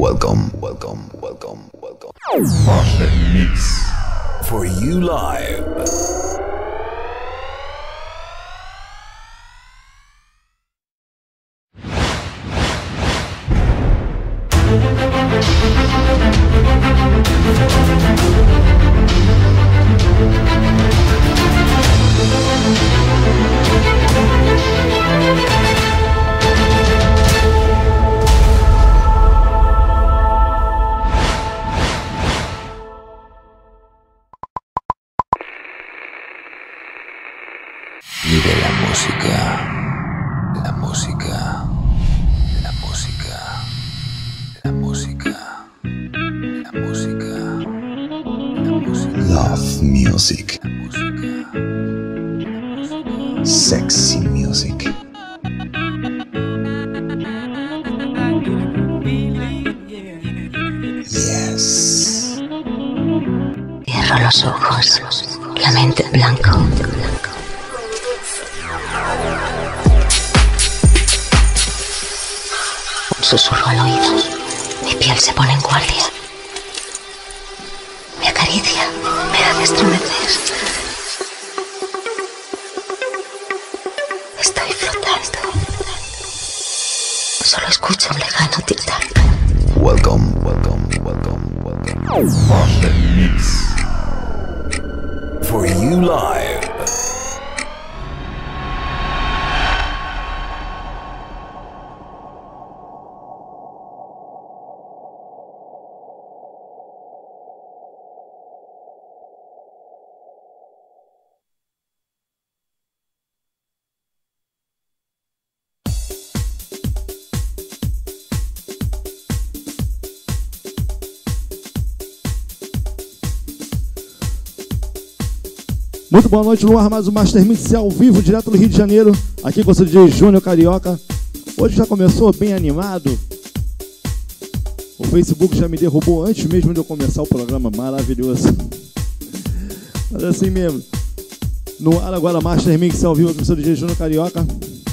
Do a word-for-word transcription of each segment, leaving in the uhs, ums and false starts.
Welcome, welcome, welcome, welcome. Master Mix for you live. Vive la música, la música, la música, la música, la música, la música. Love music. La música, la música. Sexy music. Yes. Cierro los ojos, la mente en blanco. Un susurro al oído, mi piel se pone en guardia. Me acaricia, me hace estremecer. Estoy flotando. Solo escucho un lejano tic-tac. Welcome, welcome, welcome, welcome. Master Mix for you live. Muito boa noite, no ar mais um Master Mix ao vivo, direto do Rio de Janeiro. Aqui com o seu D J Júnior Carioca. Hoje já começou bem animado. O Facebook já me derrubou antes mesmo de eu começar o programa, maravilhoso. Mas assim mesmo. No ar agora, Master Mix ao vivo com o seu D J Júnior Carioca.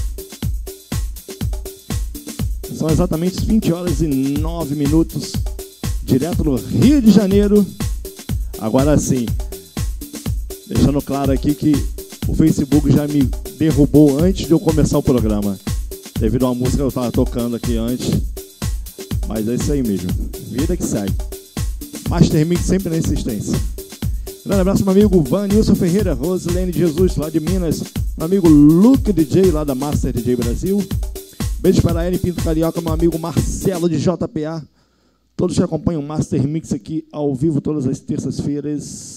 São exatamente vinte horas e nove minutos, direto do Rio de Janeiro. Agora sim. Deixando claro aqui que o Facebook já me derrubou antes de eu começar o programa, devido a uma música que eu estava tocando aqui antes. Mas é isso aí mesmo, vida que segue. Master Mix sempre na insistência. Grande abraço meu amigo Vanilson Ferreira, Rosilene Jesus lá de Minas, meu amigo Luke D J lá da Master D J Brasil. Beijo para ele, Pinto Carioca, meu amigo Marcelo de J P A. Todos que acompanham o Master Mix aqui ao vivo todas as terças-feiras.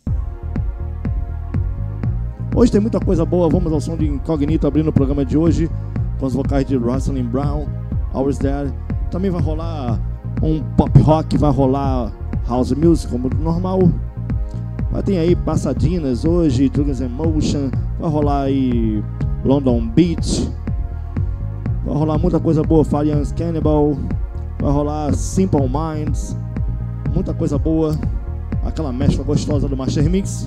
Hoje tem muita coisa boa, vamos ao som de Incognito abrindo o programa de hoje, com os vocais de Rosalind Brown, Always There. Também vai rolar um pop rock, vai rolar house music como normal. Vai ter aí Passadinas hoje, Drug's Emotion, vai rolar aí London Beach, vai rolar muita coisa boa, Farian's Cannibal, vai rolar Simple Minds, muita coisa boa, aquela mescla gostosa do Master Mix.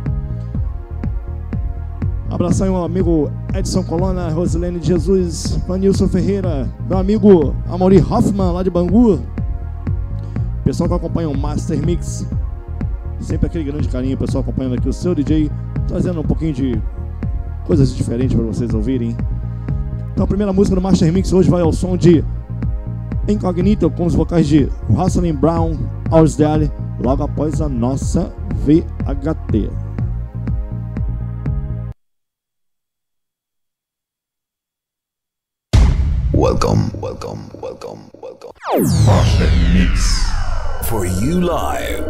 Abração aí meu amigo Edson Colonna, Rosilene Jesus, Vanilson Ferreira, meu amigo Amaury Hoffman lá de Bangu. Pessoal que acompanha o Master Mix, sempre aquele grande carinho, pessoal acompanhando aqui o seu D J, trazendo um pouquinho de coisas diferentes para vocês ouvirem. Então a primeira música do Master Mix hoje vai ao som de Incognito, com os vocais de Rosalind Brown, Always There, logo após a nossa V H T. Welcome, welcome, welcome, welcome. Master Mix for you live.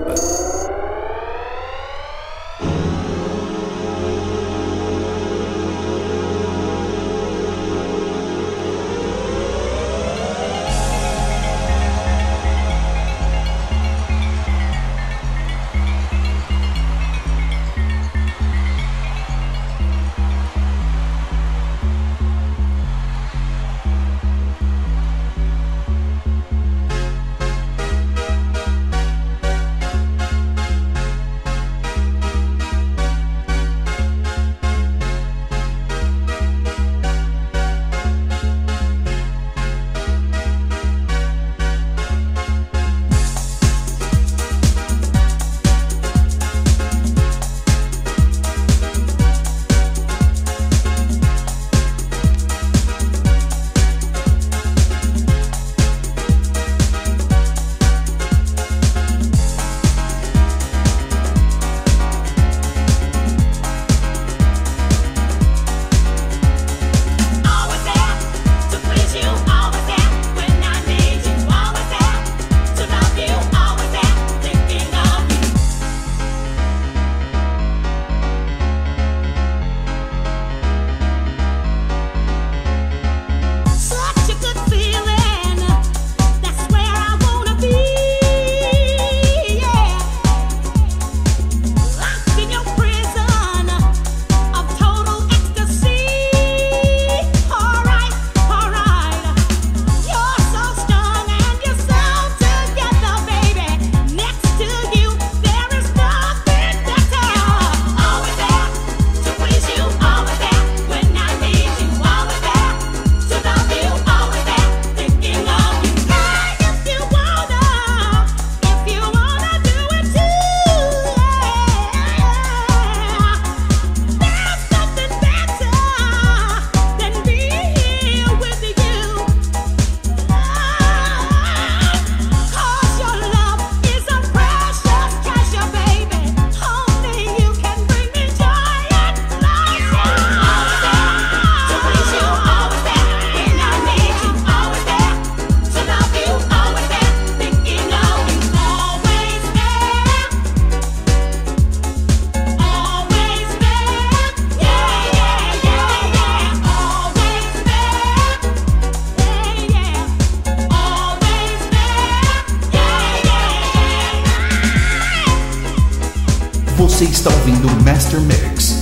Você está ouvindo o Master Mix.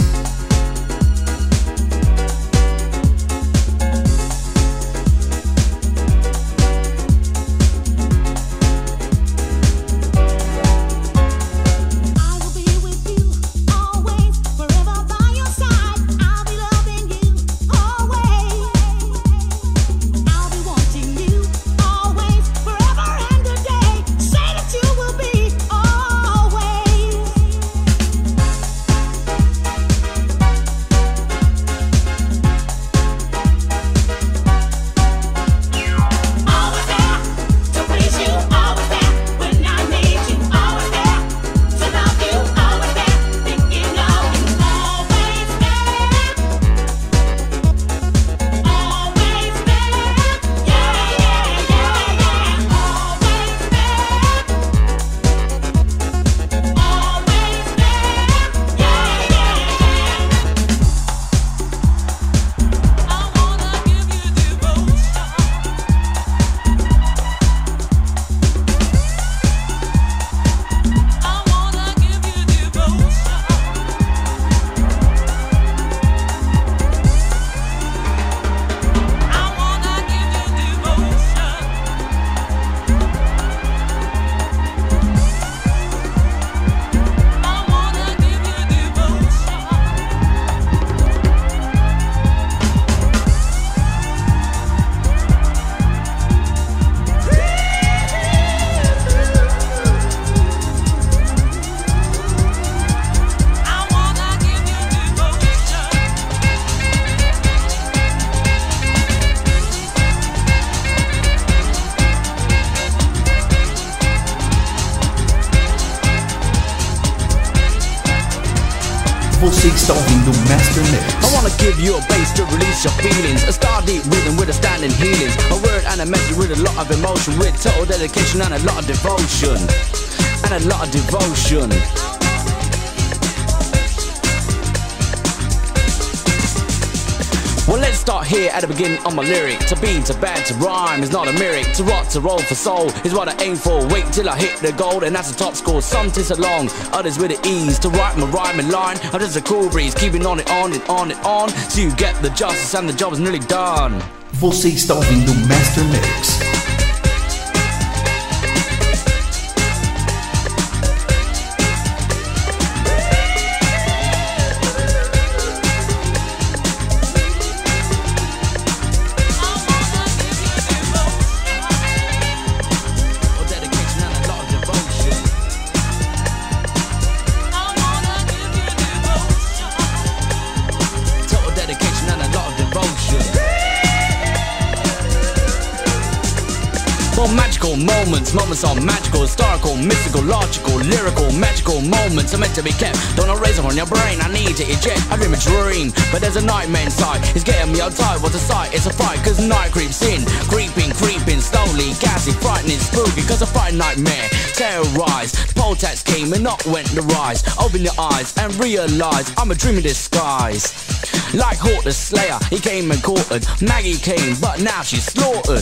Você está ouvindo o Master Mix. I wanna give you a bass to release your feelings. A star deep rhythm with a standing healings. A word and a message with a lot of emotion. With total dedication and a lot of devotion. And a lot of devotion. Well, let's start here at the beginning of my lyric. To be, to bad, to rhyme is not a lyric. To rock, to roll for soul is what I aim for. Wait till I hit the gold and that's the top score. Some taste along, others with the ease. To write my rhyme in line, I'm just a cool breeze. Keeping on it, on it, on it, on. So you get the justice and the job is nearly done. Você está ouvindo o Master Mix. Magical moments, moments are magical, historical, mystical, logical, lyrical, magical moments are meant to be kept. Don't erase them on your brain, I need to eject. I dream a dream, but there's a nightmare inside. It's getting me outside, what's a sight? It's a fight, cause night creeps in. Creeping, creeping, slowly, gassy, frightening, spooky, cause a fright nightmare. Terrorized, poll tax came and not went the rise. Open your eyes and realize I'm a dream in disguise. Like Hawk the Slayer, he came and courted. Maggie came, but now she's slaughtered.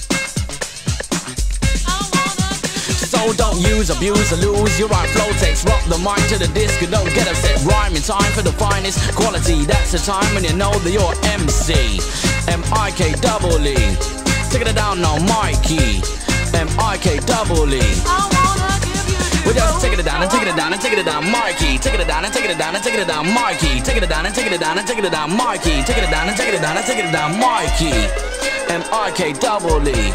So don't use, abuse, or lose your right flow text. Rock the mic to the disc and don't get upset. Rhyme in time for the finest quality. That's the time when you know that you're M C. M I K double E. Take it down now, Mikey. M I K double E. We're just taking it down and taking it down and taking it down, Mikey. Taking it down and taking it down and taking it down, Mikey. Taking it down and taking it down and taking it down, Mikey. Taking it down and taking it down and taking it down, Mikey. M I K double E.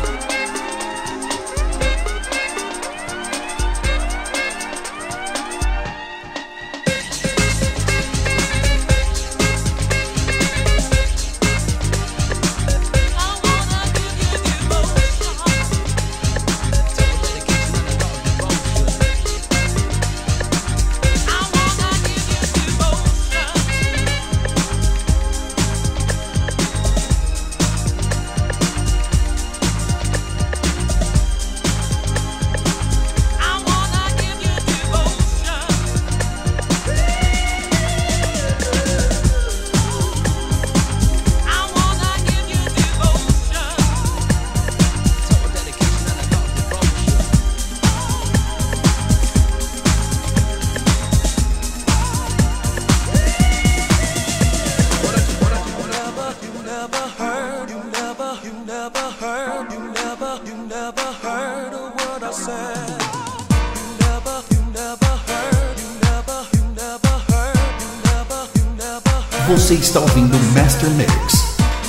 heard a word I said. You never, you never heard, you never, you never heard, you never, you never heard. Você está ouvindo Master Mix.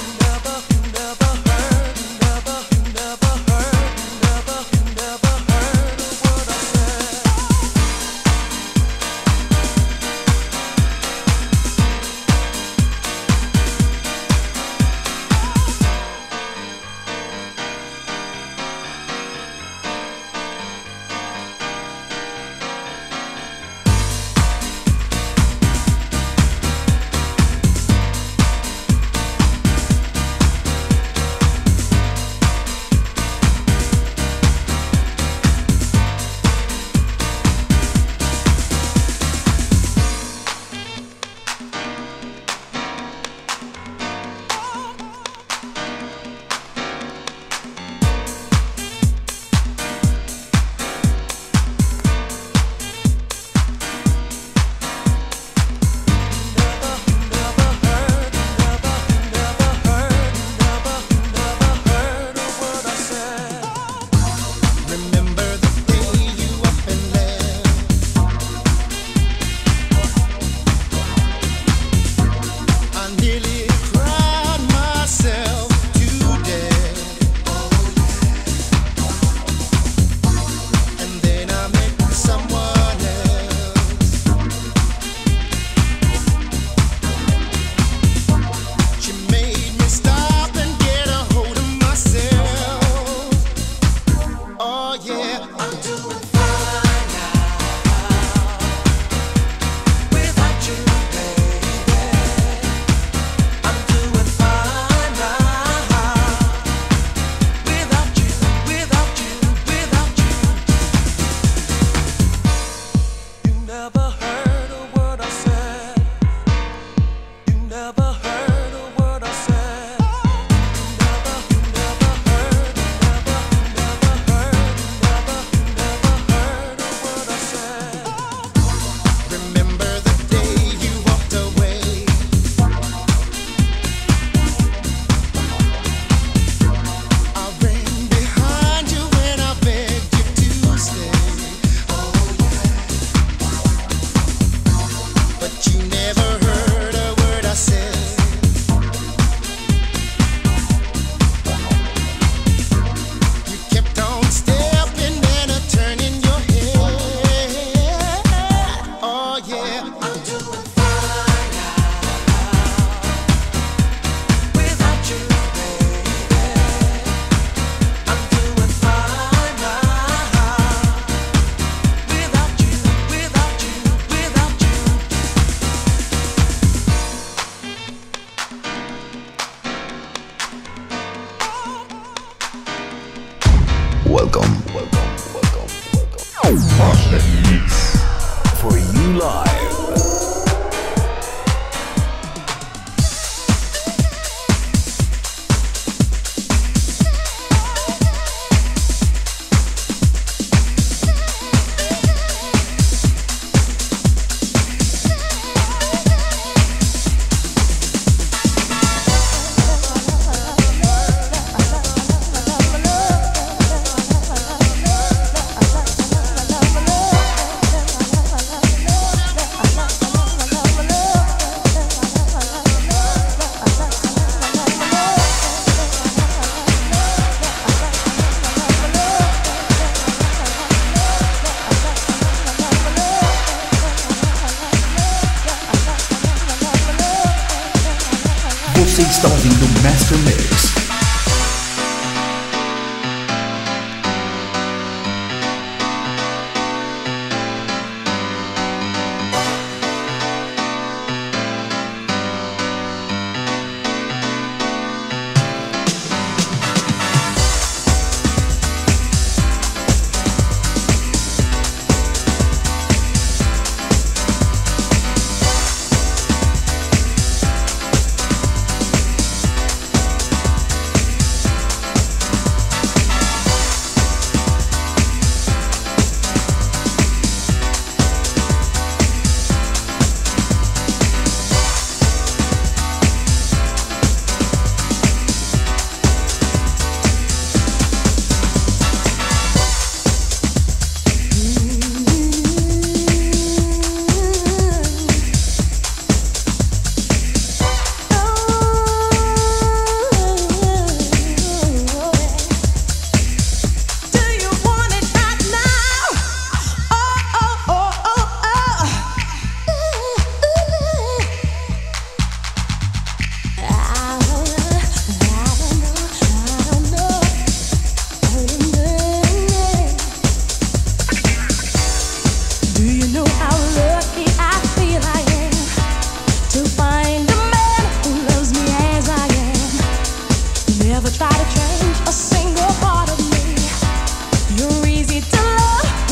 Você está ouvindo Master Mix.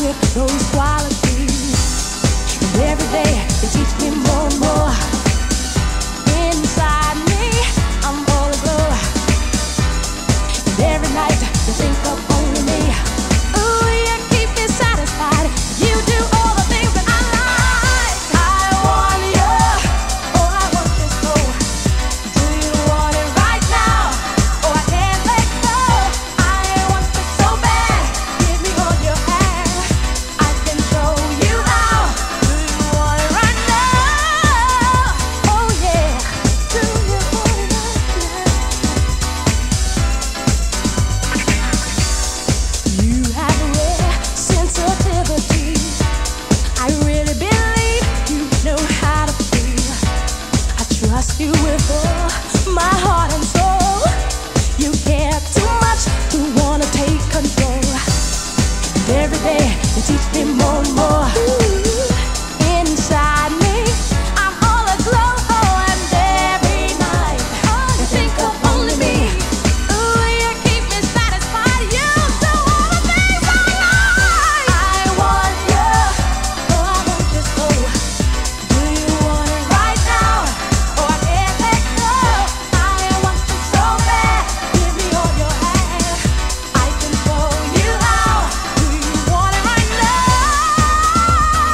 with those qualities. And every day they teach me more and more. Inside me, I'm all aglow. And every night you think of only me. Ooh, you keep me satisfied. You do all the things that I like. I want you. Oh, I want you so. Do you want it right now? Oh, I can't let go. I want you so bad. Give me all your hand. I can show you how. Do you want it right now? Oh yeah. Do you want it right now? You have a rare sensitivity. I really believe you know how to feel. I trust you with all my heart and soul. You care too much to wanna take control. And every day you teach me more and more. Inside me, I'm all aglow. And every night you think of only me. Ooh, you keep me satisfied. You do all the things I like. I want you. Oh, I want you so. Do you want it right now? Oh, I can't let go. I want you so bad. Give me all your hand. I can show you how. Do you want it right now?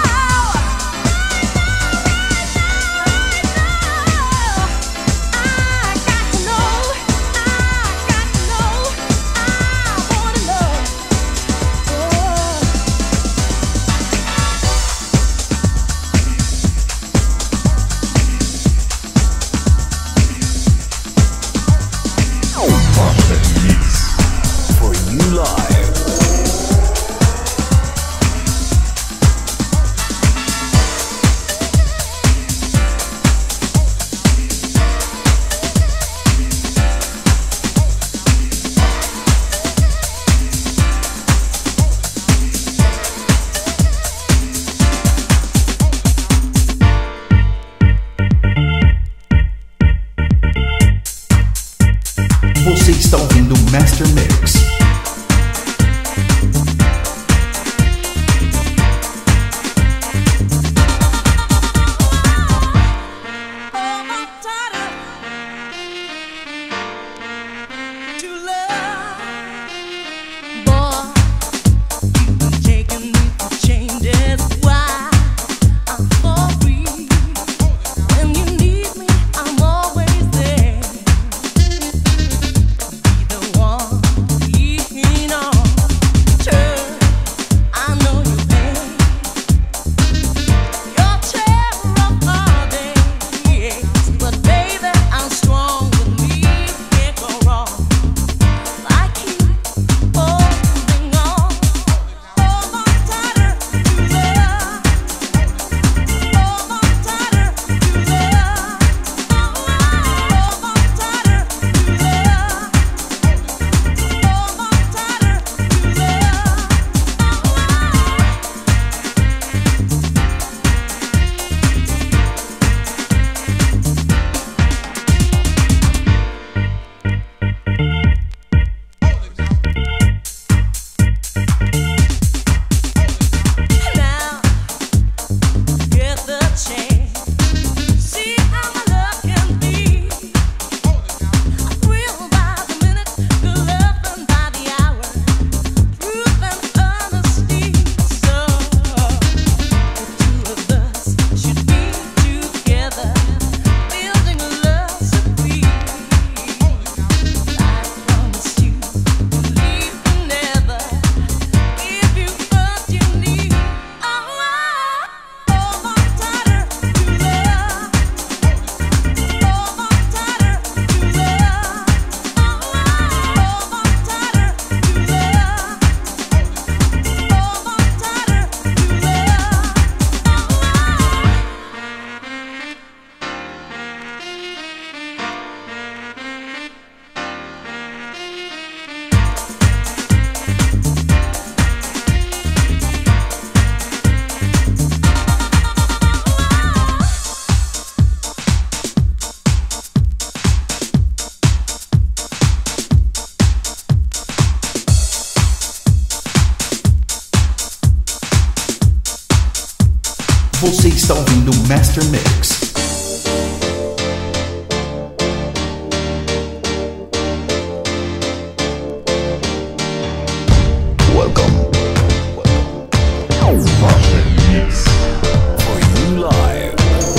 Você está ouvindo o Master Mix. Welcome. Master Mix. For you live.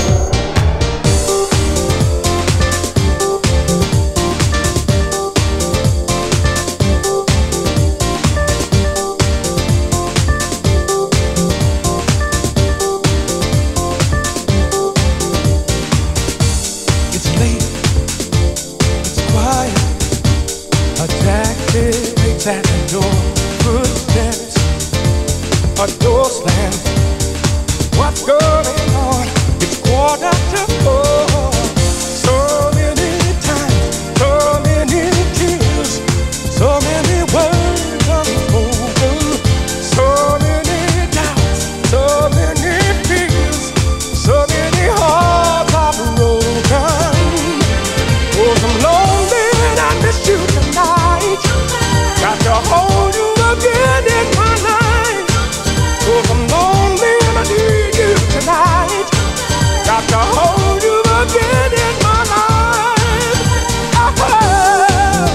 At the door, footsteps, a door slam. What's going on? It's quarter to four. So many times, so many tears, so many words unspoken, so many doubts, so many fears, so many hearts are broken. Oh, I'm lonely and I miss you tonight. Got to hold you again in my life. 'Cause I'm lonely and I need you tonight. Got to hold you again in my life. Oh.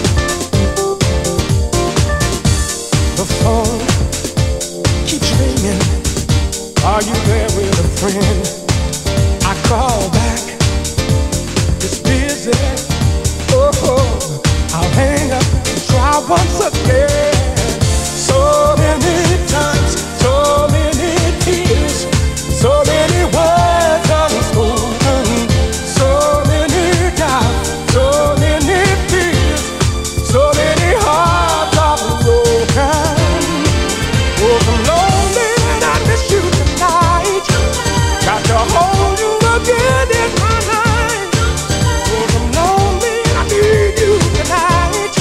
The phone keeps ringing. Are you there with a friend? I call back. It's busy. Oh, I'll hang up. Try once again. So many times, so many tears, so many words unspoken, so many doubts, so many fears, so many hearts are broken. Oh, I'm lonely and I miss you tonight. Got to hold you again in my life. Oh, I'm lonely and I need you tonight.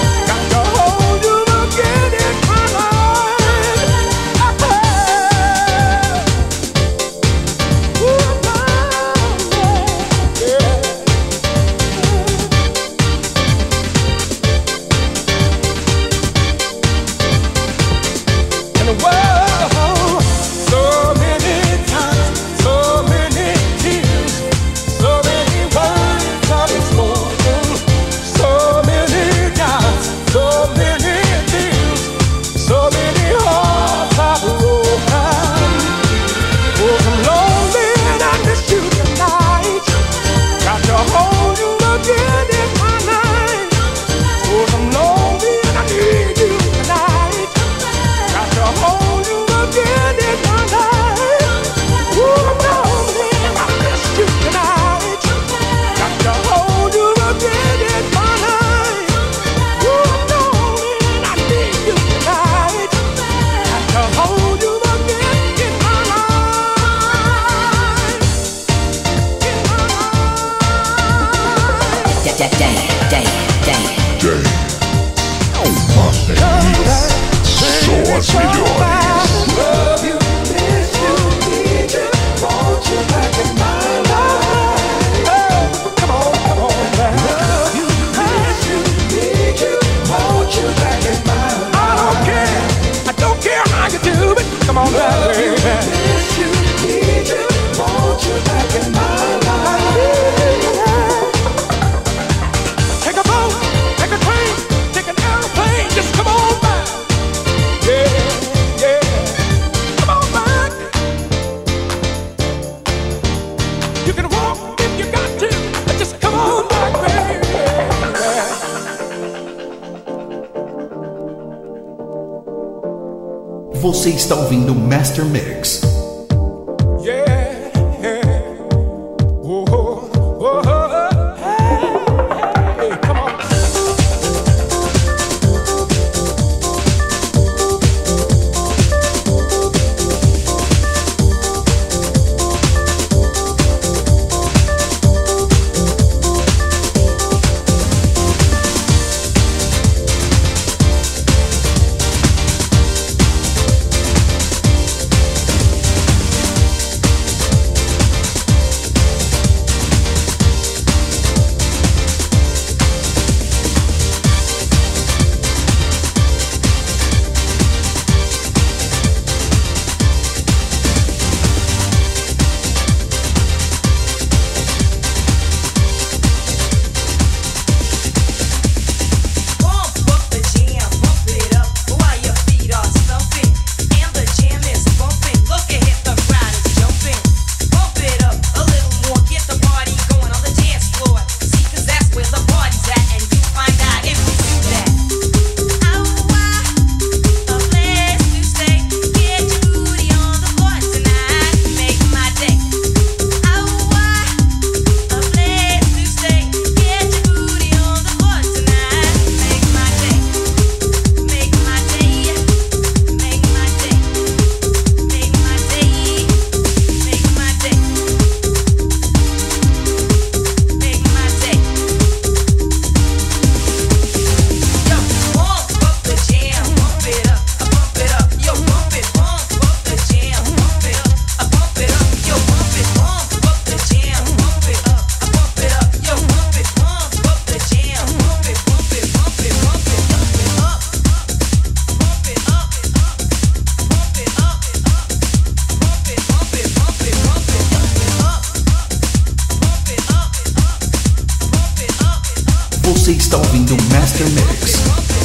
Você está ouvindo o Master Mix. Yeah, yeah. Whoa, whoa, whoa. Hey, hey, come on. ouvindo Master Mix.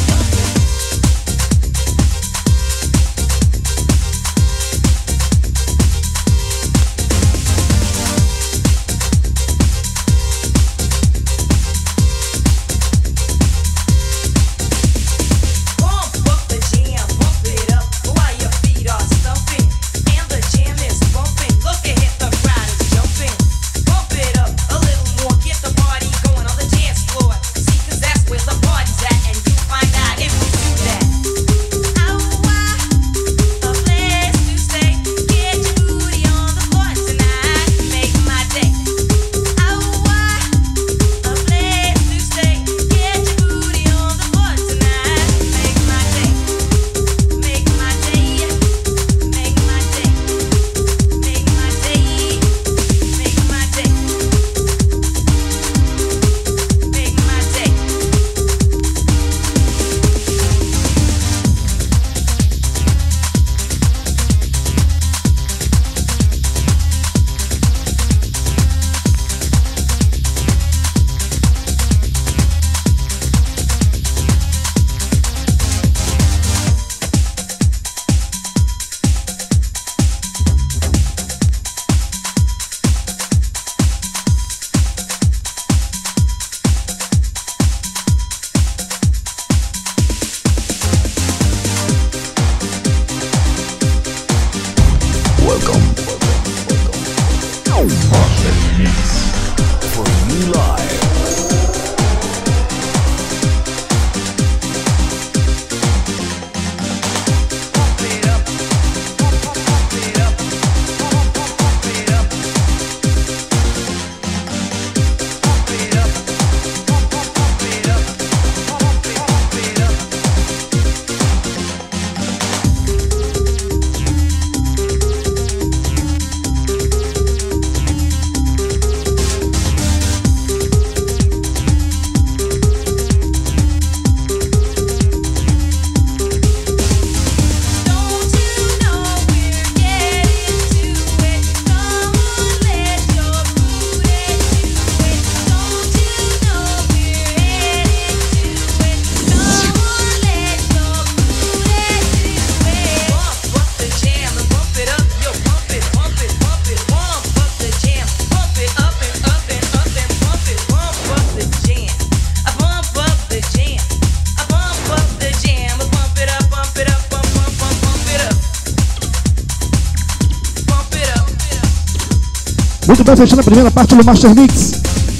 Muito bem, fechando a primeira parte do Master Mix.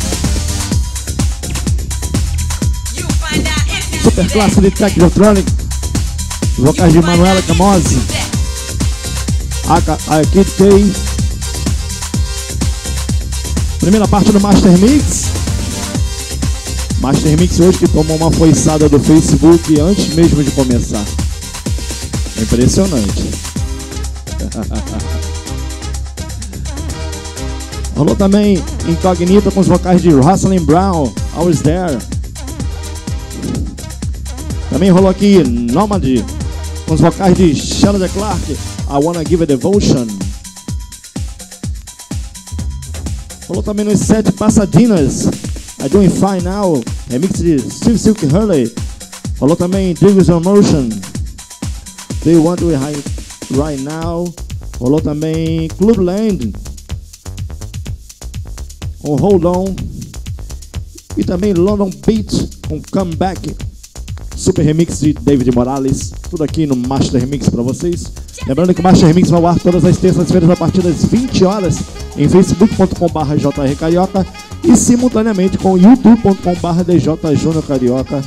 Super classe de Tech Electronic. Vocais de Manuela Camose. A Kid K. Primeira parte do Master Mix. Master Mix hoje que tomou uma foiçada do Facebook antes mesmo de começar. Impressionante. Rolou também Incognita com os vocais de Rosalind Brown, I Was There. Também rolou aqui Nomad com os vocais de Sheldon Clark, I Wanna Give a Devotion. Rolou também nos sete Passadinas, I Doing Fine Now, remix de Steve Silk Hurley. Rolou também Driggers on Motion, Do You Want to Be High Right Now. Rolou também Clubland, com Hold On. E também London Beat com Comeback, super remix de David Morales. Tudo aqui no Master Mix para vocês. Lembrando que o Master Mix vai ao ar todas as terças-feiras a partir das vinte horas em facebook ponto com barra j r carioca e simultaneamente com youtube ponto com barra d j júnior carioca.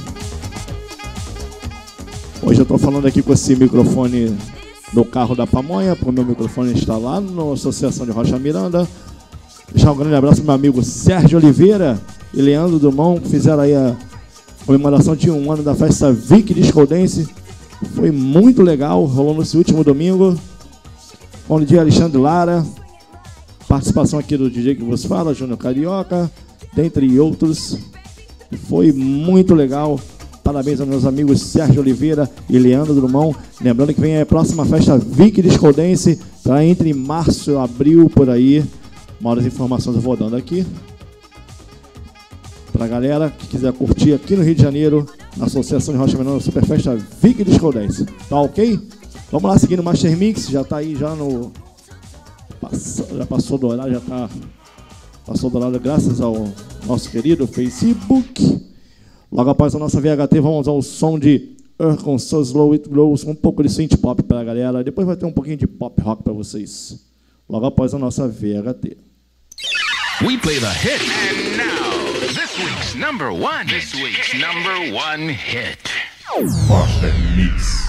Hoje eu estou falando aqui com esse microfone do carro da pamonha, porque o meu microfone está lá na Associação de Rocha Miranda. Deixar um grande abraço para meu amigo Sérgio Oliveira e Leandro Dumont, que fizeram aí a comemoração de um ano da festa Vic Disco Dance. Foi muito legal, rolou nesse último domingo, com o D J Alexandre Lara, participação aqui do D J que vos fala, Júnior Carioca, dentre outros. Foi muito legal. Parabéns aos meus amigos Sérgio Oliveira e Leandro Drummond. Lembrando que vem a próxima festa Vic Disco Dance, tá entre março e abril, por aí. Maiores informações eu vou dando aqui. Pra galera que quiser curtir aqui no Rio de Janeiro, na Associação de Rocha Menor, Super Festa Vig Disco Dance. Tá ok? Vamos lá, seguindo o Master Mix, já tá aí já no... Já passou do horário, já tá... Passou do horário graças ao nosso querido Facebook. Logo após a nossa V H T, vamos ao som de Earth com So Slow It Grows, um pouco de synth pop pra galera. Depois vai ter um pouquinho de pop rock pra vocês. Logo após a nossa V H T. We play the hit. And now, this week's number one. This week's number one hit. Master Mix.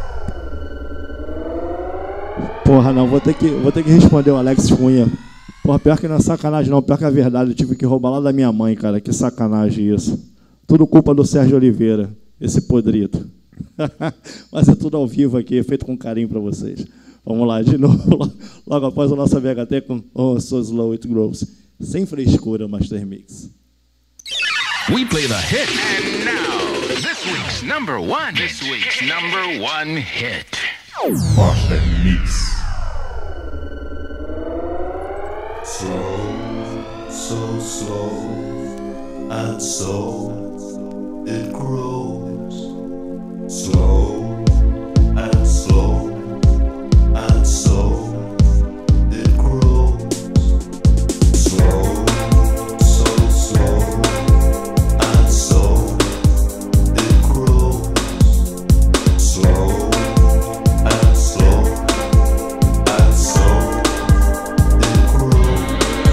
Porra, não, vou ter que, vou ter que responder o Alex Cunha. Porra, pior que não é sacanagem não, pior que é verdade. Eu tive que roubar lá da minha mãe, cara. Que sacanagem isso. Tudo culpa do Sérgio Oliveira, esse podrito. Mas é tudo ao vivo aqui, feito com carinho pra vocês. Vamos lá, de novo, logo após a nossa V H T com Oh, So Slow It Grows. Sem frescura, Master Mix. We play the hit. And now, this week's number one. This week's number one hit. Master Mix. Slow, so slow, and so it grows. Slow and slow, and so it grows. Slow, so slow, and so it grows. Slow and slow, and so it grows.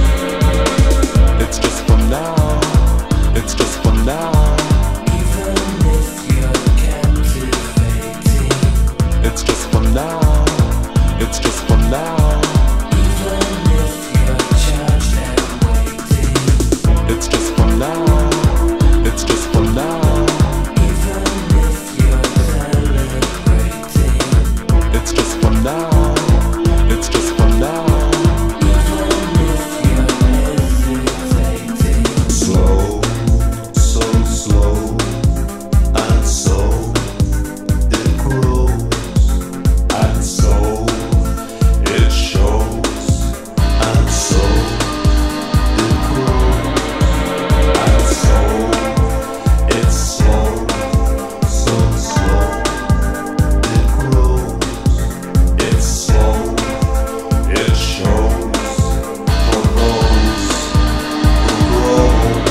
It's just for now, it's just for now. Even if you're captivating. It's just for now, it's just for now. Even if you're charged and waiting. It's just for now, it's just for now. Even if you're celebrating. It's just for now, it's just for now. Even if you're hesitating. Slow, so slow, and so it grows, and so it shows, and so it grows, and so it's slow, so slow it grows, it's slow, it shows for those who grow.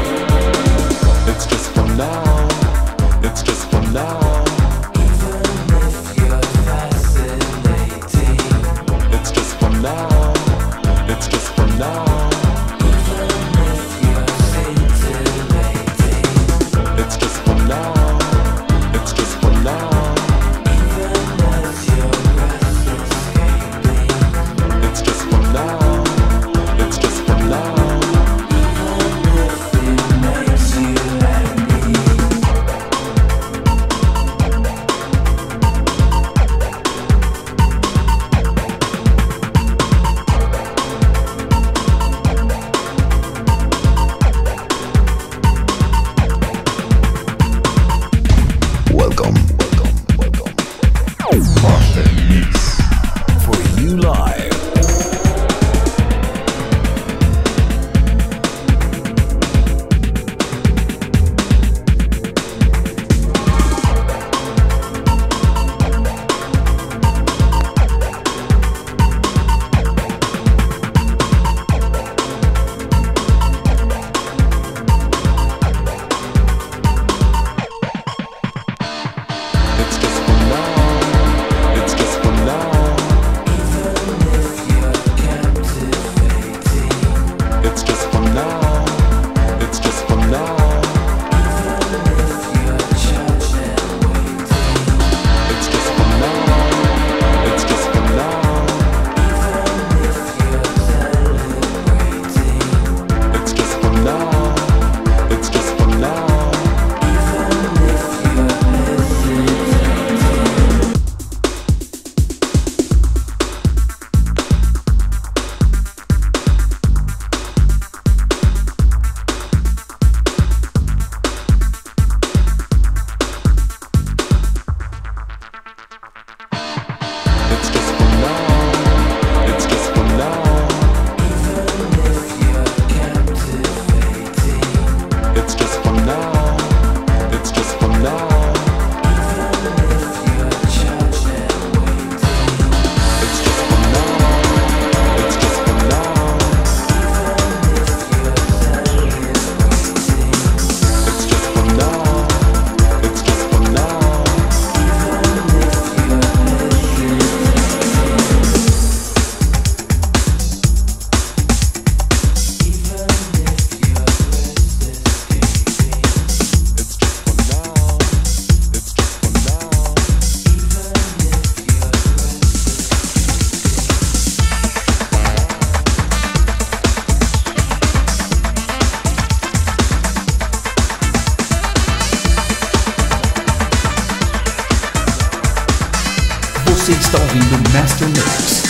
It's just for now, it's just for now. Even if you're fascinating. It's just for now, it's just for now. Even if you're scintillating. It's just for now, it's just for now. Even as your breath escaping. It's just for now, it's just for now. Even if it makes you happy. Welcome, welcome, welcome. Master Mix. For you live. It's just for now, it's just for now. Even if está ouvindo Master Mix.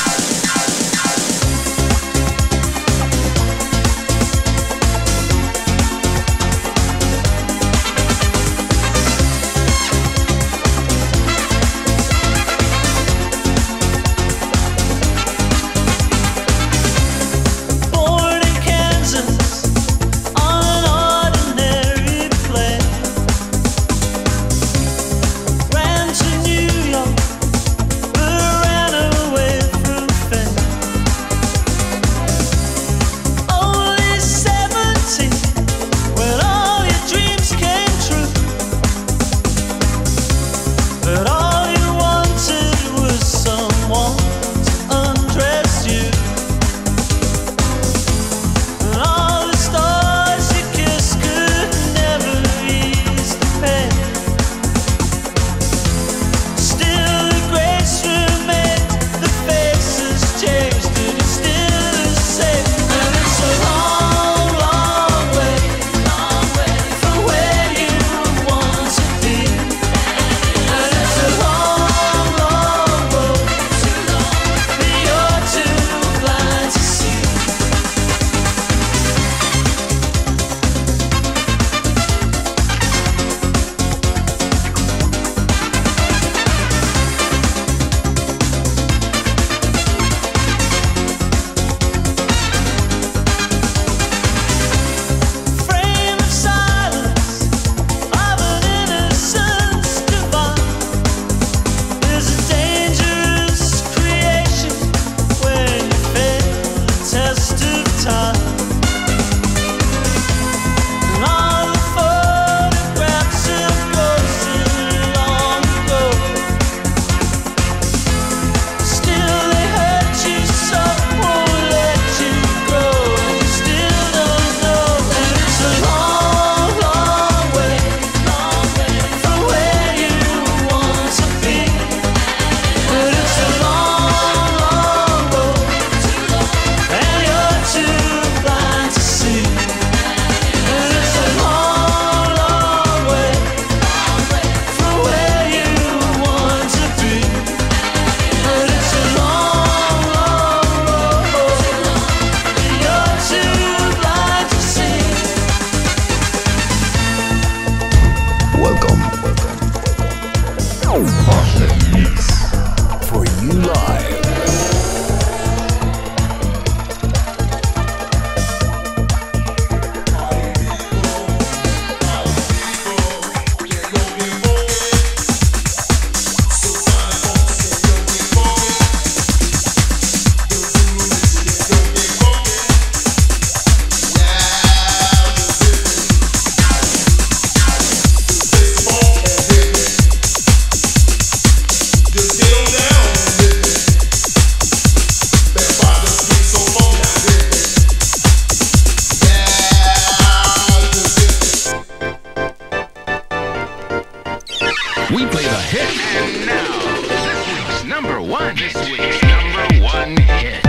We play the hit. And now, this week's number one. This week's number one hit.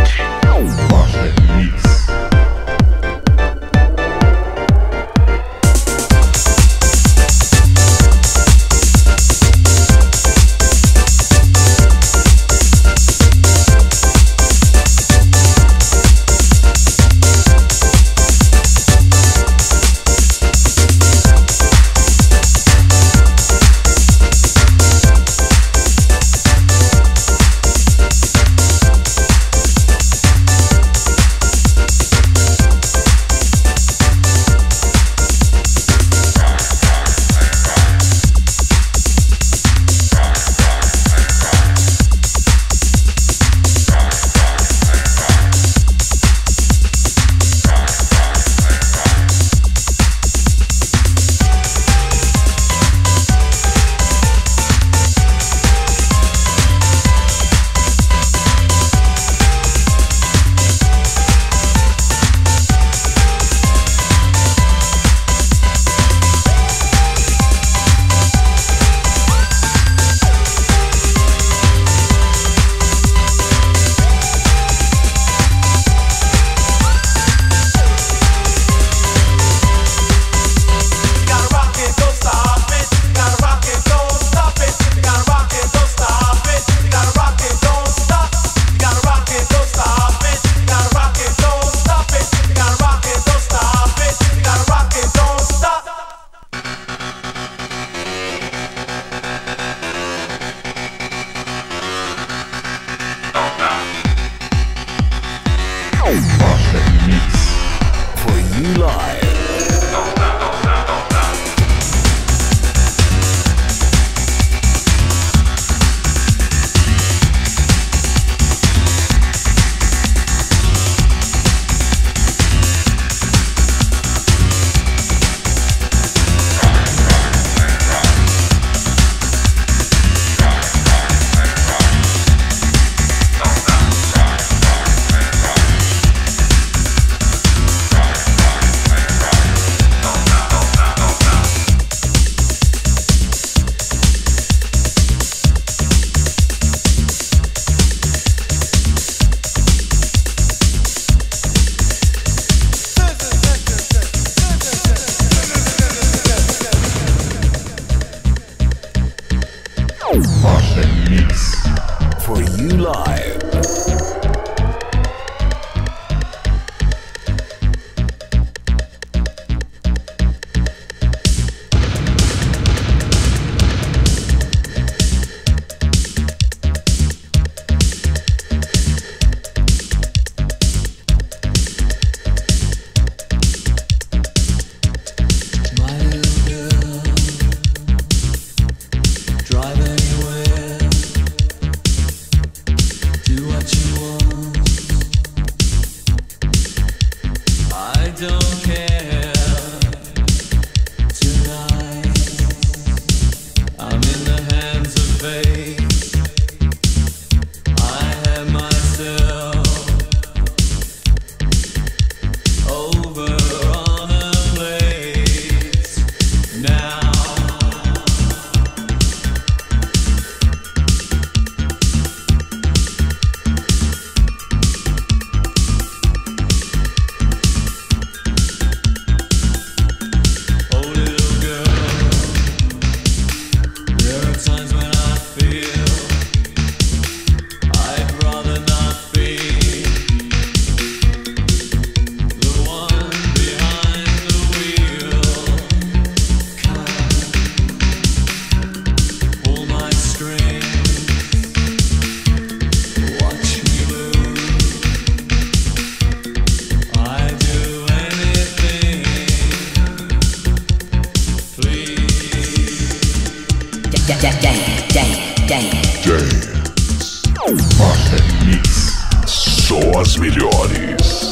Master Mix. Live. Só as melhores.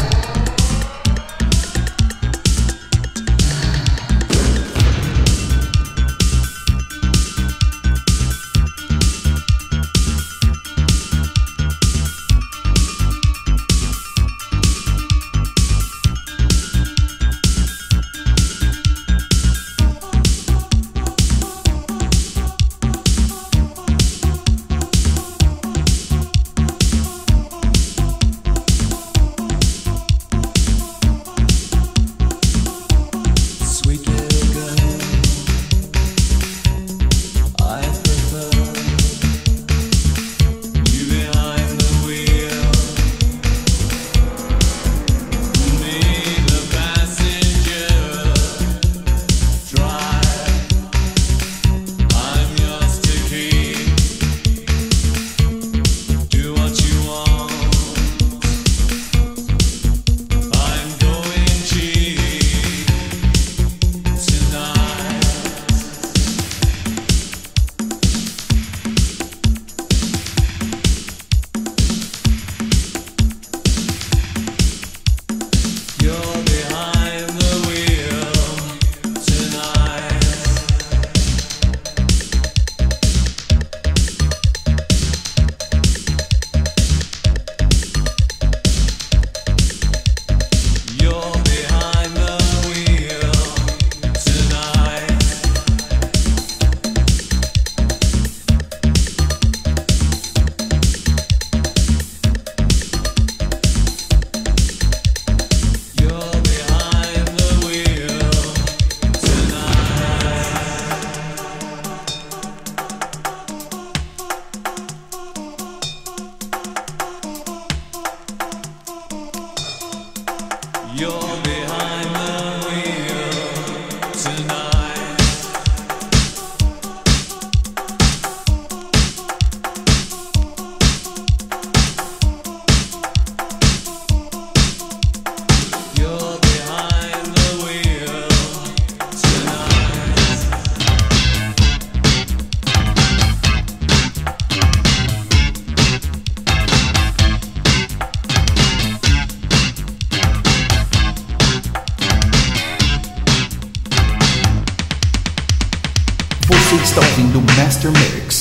Você está ouvindo Master Mix.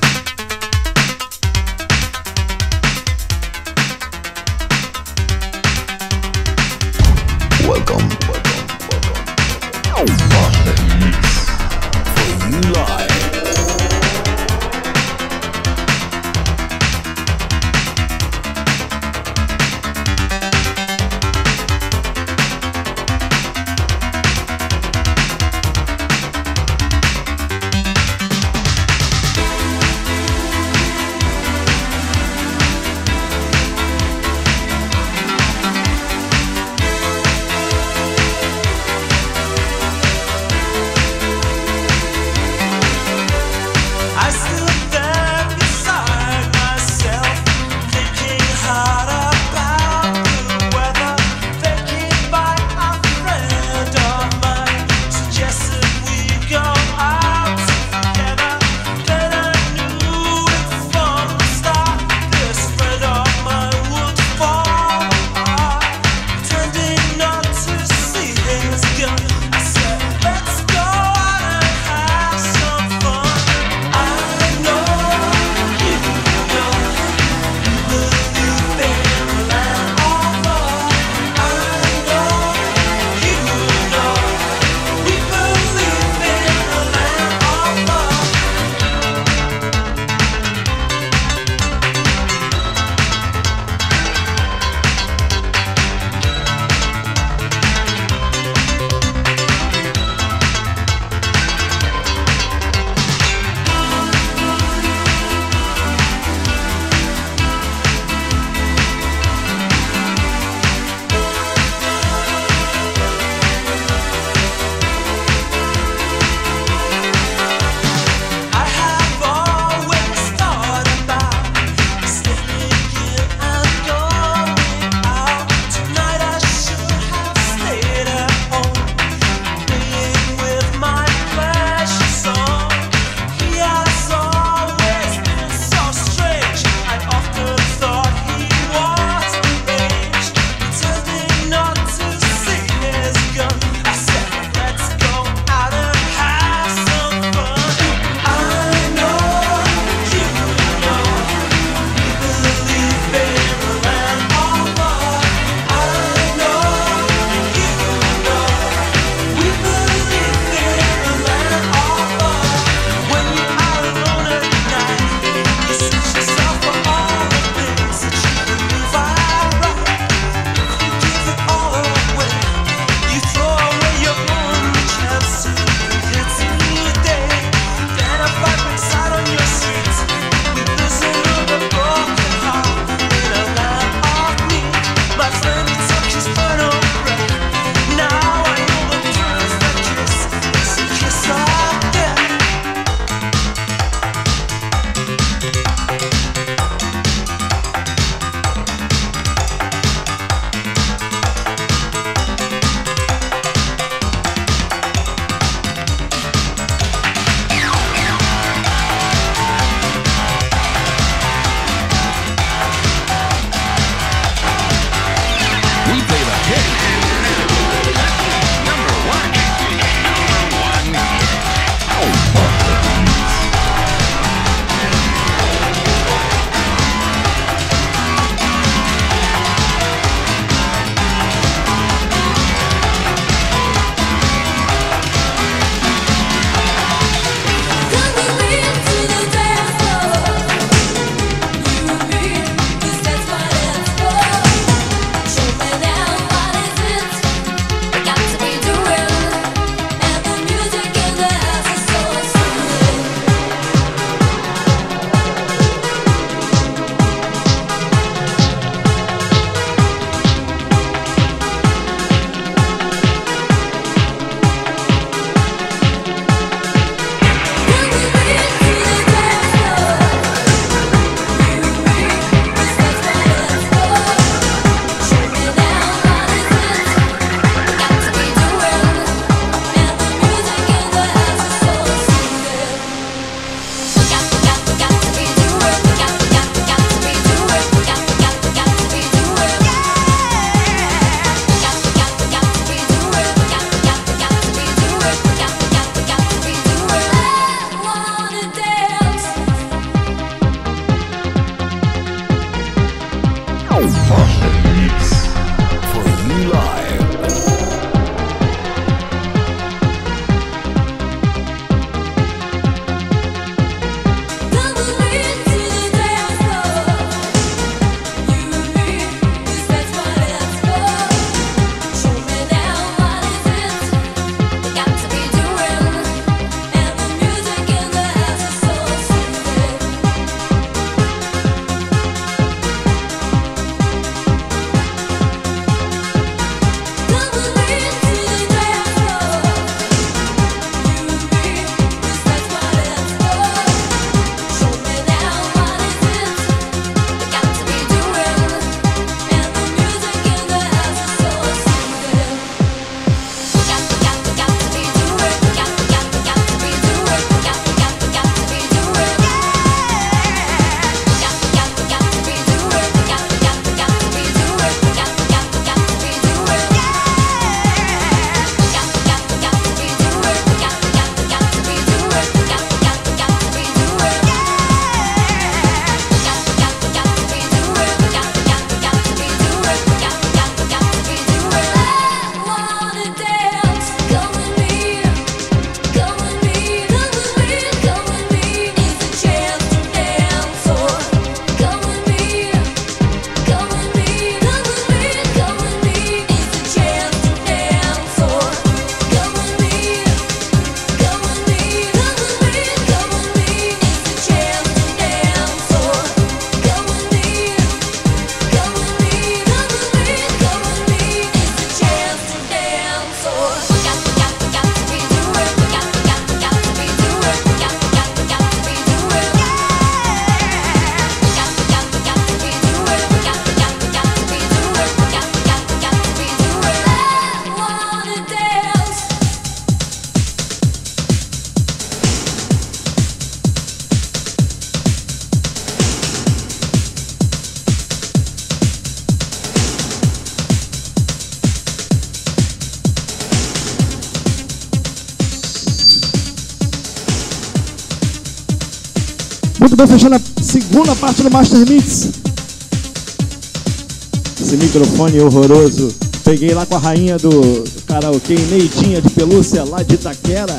Welcome, welcome, welcome. Master Mix for you live. Muito bem, fechando a segunda parte do Master Mix. Esse microfone horroroso. Peguei lá com a rainha do karaokê, Neidinha de Pelúcia, lá de Itaquera.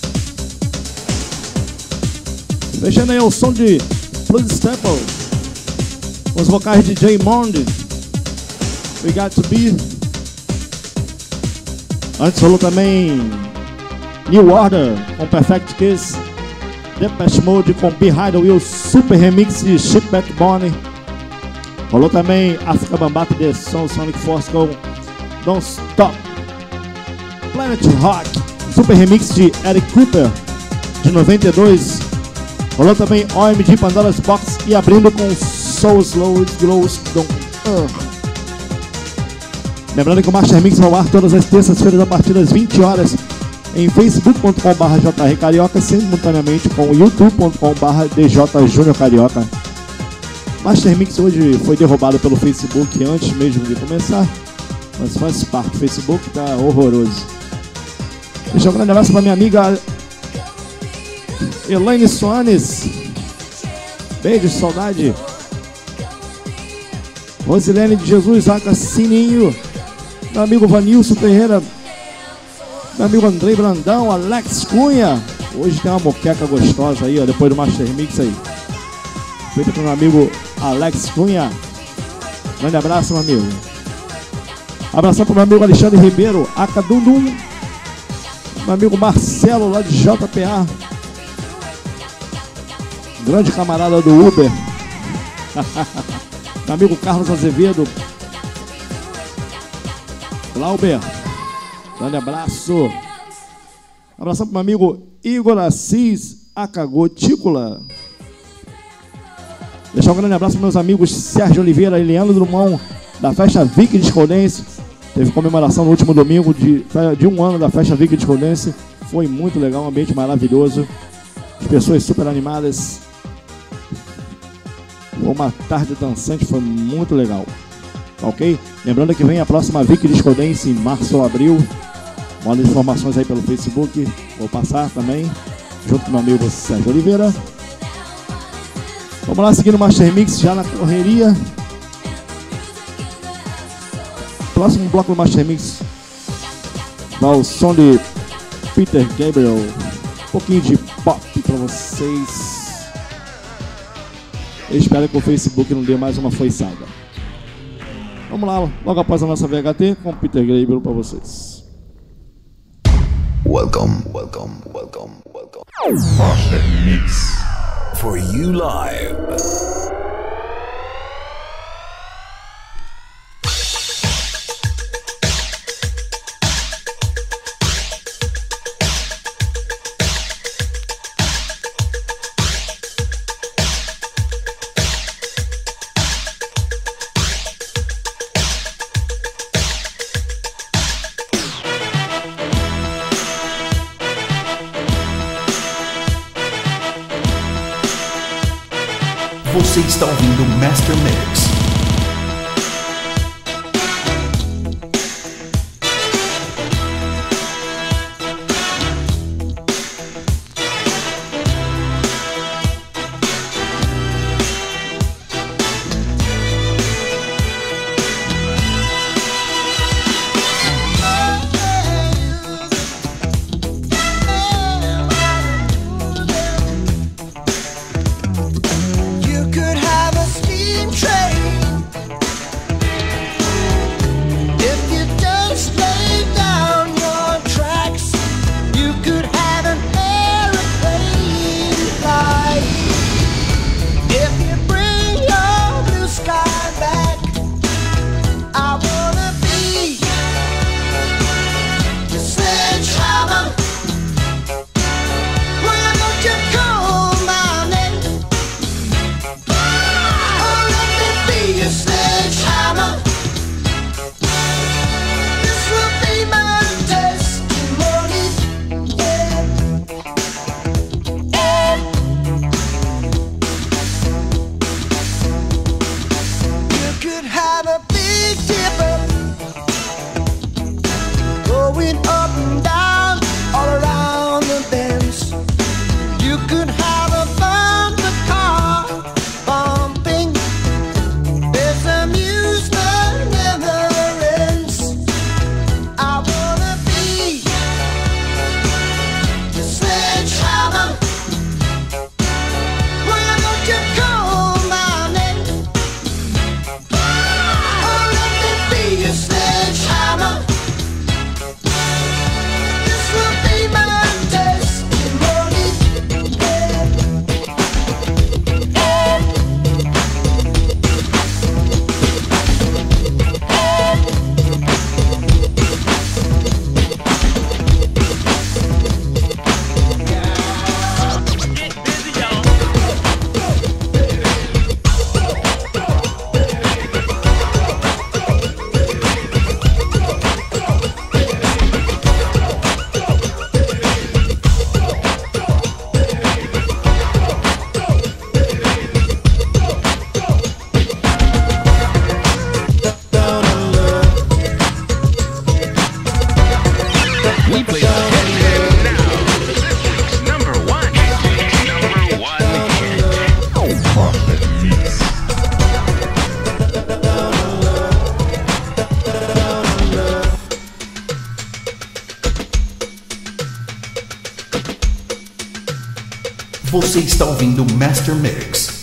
Fechando aí o som de Blood Staple. Os vocais de Jay Mond. We Got To Be. Antes falou também New Order com Perfect Kiss. Depeche Mode com Behind the Wheel, super remix de Chip Backbone. Rolou também Africa Bambata de Soul Sonic Force com Don't Stop. Planet Rock, super remix de Eric Cooper de noventa e dois. Rolou também O M G Pandora's Box e abrindo com So Slow It Grows. Uh. Lembrando que o Master Mix vai ao ar todas as terças-feiras a partir das vinte horas em facebook ponto com barra j r carioca, simultaneamente com youtube ponto com barra d j junior carioca. Master Mix hoje foi derrubado pelo Facebook antes mesmo de começar, mas faz parte. O Facebook tá horroroso. Deixa um grande abraço para minha amiga Elaine Soares. Beijo, saudade. Rosilene de Jesus, Aca Sininho. Meu amigo Vanilson Ferreira. Meu amigo Andrei Brandão, Alex Cunha. Hoje tem uma moqueca gostosa aí, ó, depois do Master Mix aí. Feito pro meu amigo Alex Cunha. Grande abraço, meu amigo. Abração pro meu amigo Alexandre Ribeiro, Aca Dundum. Meu amigo Marcelo, lá de J P A. Grande camarada do Uber. Meu amigo Carlos Azevedo. Glauber. Grande abraço. Abração pro meu amigo Igor Assis Acagotícula. Deixar um grande abraço para meus amigos Sérgio Oliveira e Leandro Drummond, da festa Vicky Discordense. Teve comemoração no último domingo de, de um ano da festa Vicky Discordense. Foi muito legal, um ambiente maravilhoso. As pessoas super animadas. Foi uma tarde dançante, foi muito legal. Ok? Lembrando que vem a próxima Vicky Discordense em março ou abril. Manda informações aí pelo Facebook. Vou passar também, junto com meu amigo Sérgio Oliveira. Vamos lá, seguindo o Master Mix, já na correria. Próximo bloco do Master Mix dá o som de Peter Gabriel. Um pouquinho de pop pra vocês. Eu espero que o Facebook não dê mais uma foiçada. Vamos lá, logo após a nossa V H T, com Peter Gabriel pra vocês. Welcome, welcome, welcome, welcome. Master Mix for you live. Você está ouvindo Master Mix. You could have a steam train Você está ouvindo Master Mix.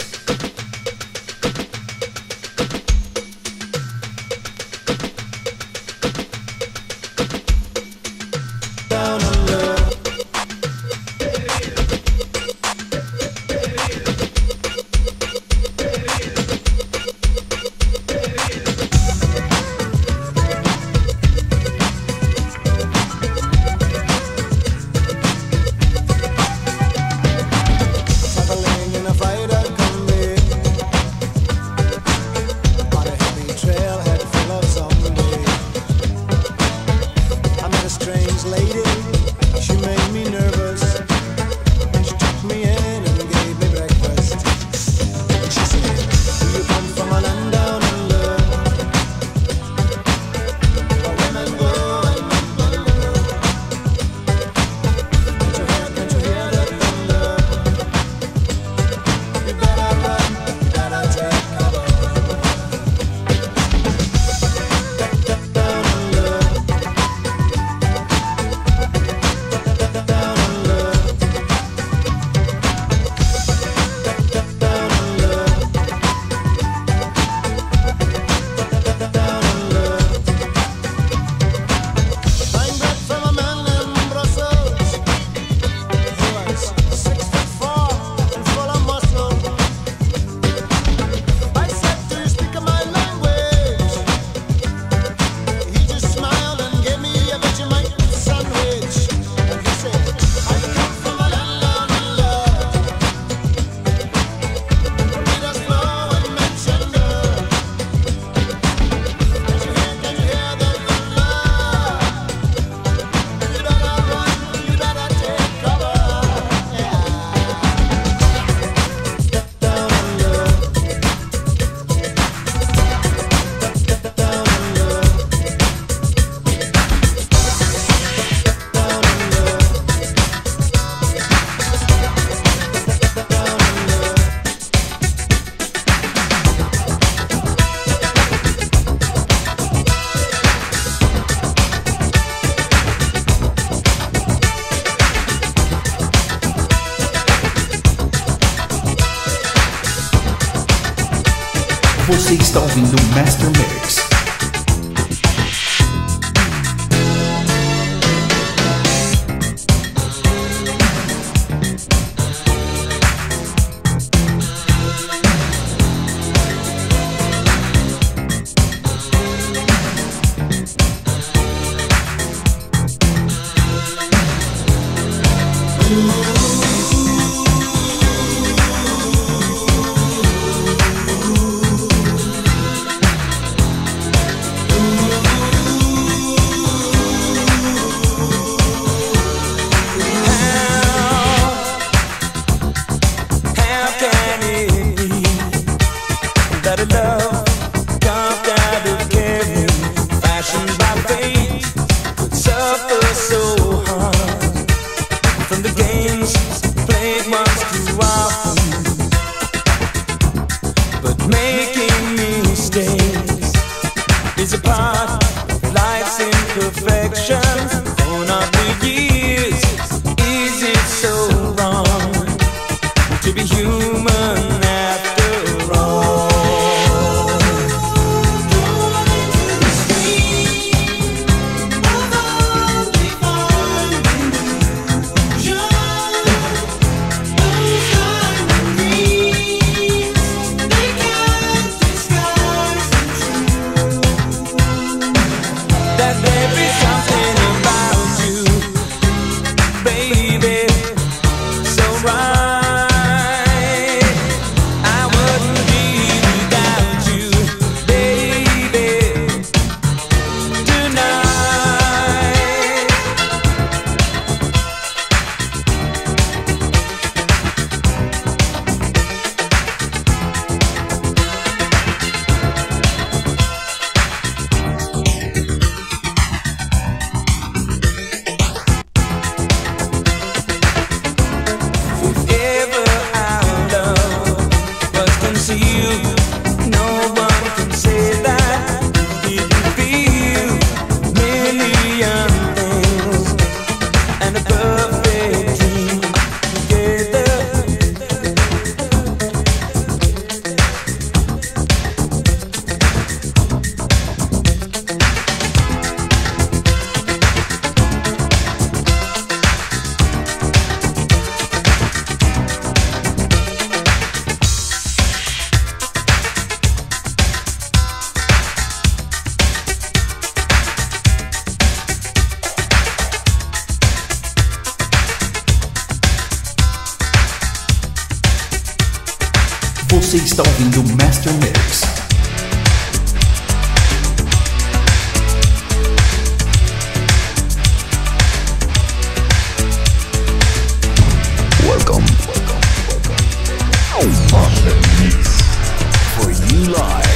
Você está ouvindo Master Mix. está ouvindo o Master Mix. Welcome, welcome, welcome. Master Mix for you live.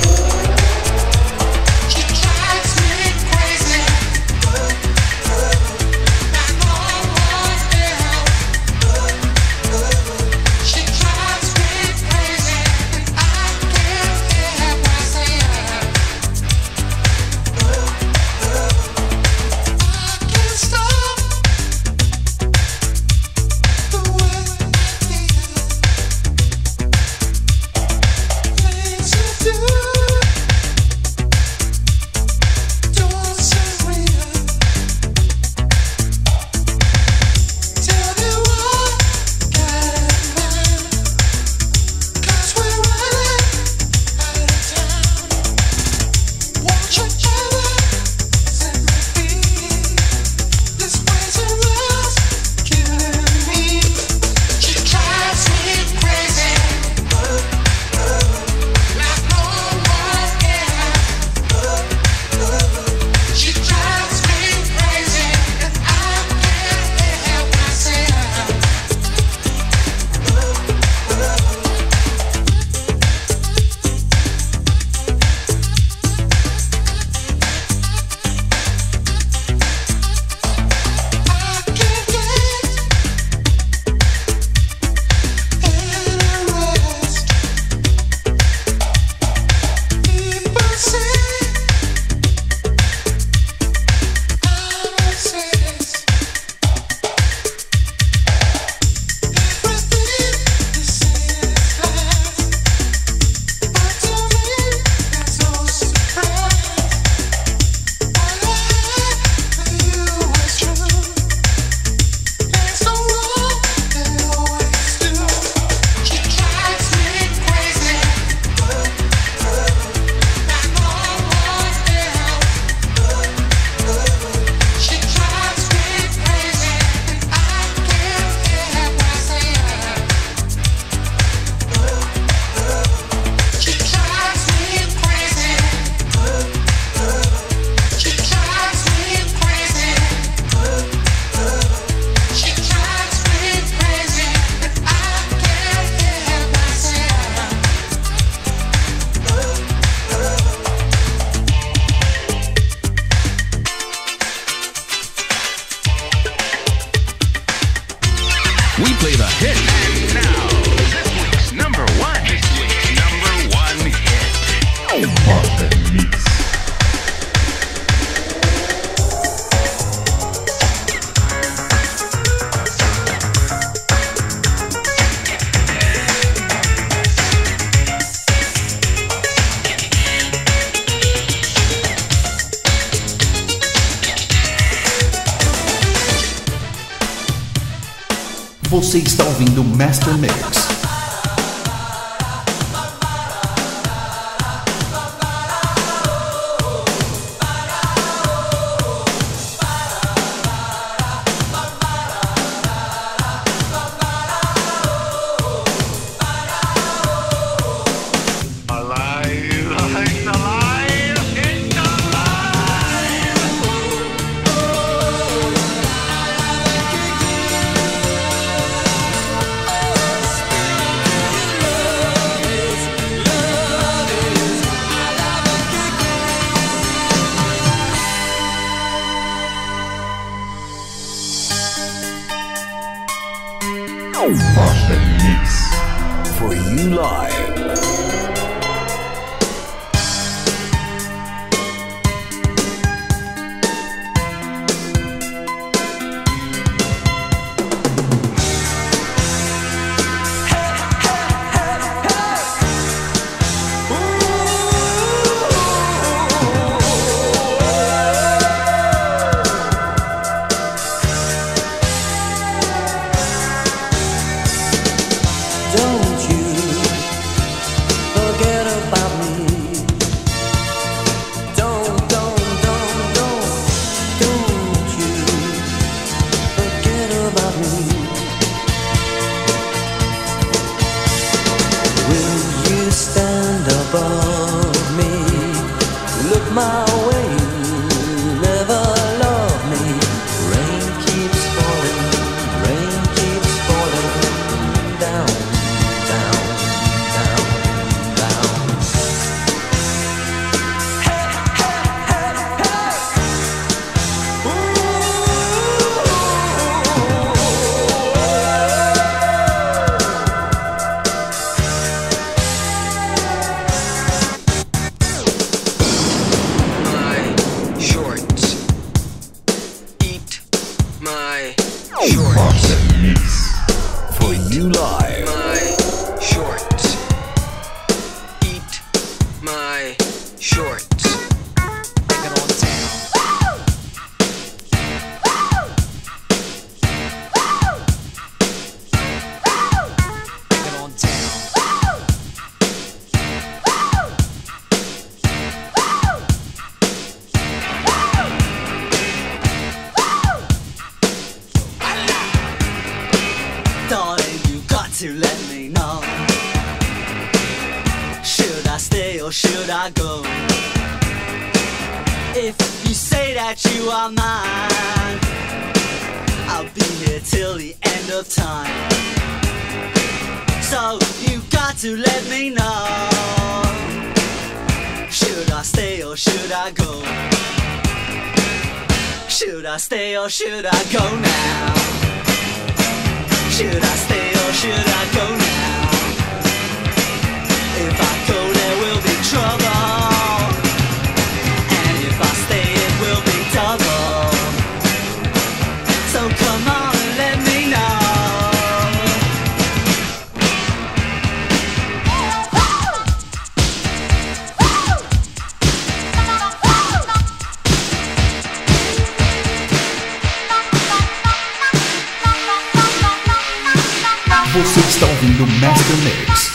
We play the hit. And now, this week's number one. This week's number one hit. Master Mix. Você está ouvindo o Master Mix. Master Mix for you live. Don't you my way, never love me. Rain keeps falling, rain keeps falling down, down, down, down. Hey, hey, hey, hey. My shorts. Eat my shorts. Master Mix. For you live. My shorts. Eat my shorts. Bring it on down. Bring it on down. Darling, you got to let me know. Should I stay or should I go? If you say that you are mine, I'll be here till the end of time. So you got to let me know. Should I stay or should I go? Should I stay or should I go now? Should I stay or should I go now? If I go there will be trouble, and if I stay it will be double. So come on and let me know. Você está ouvindo Master Mix.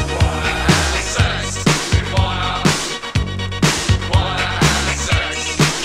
Sex.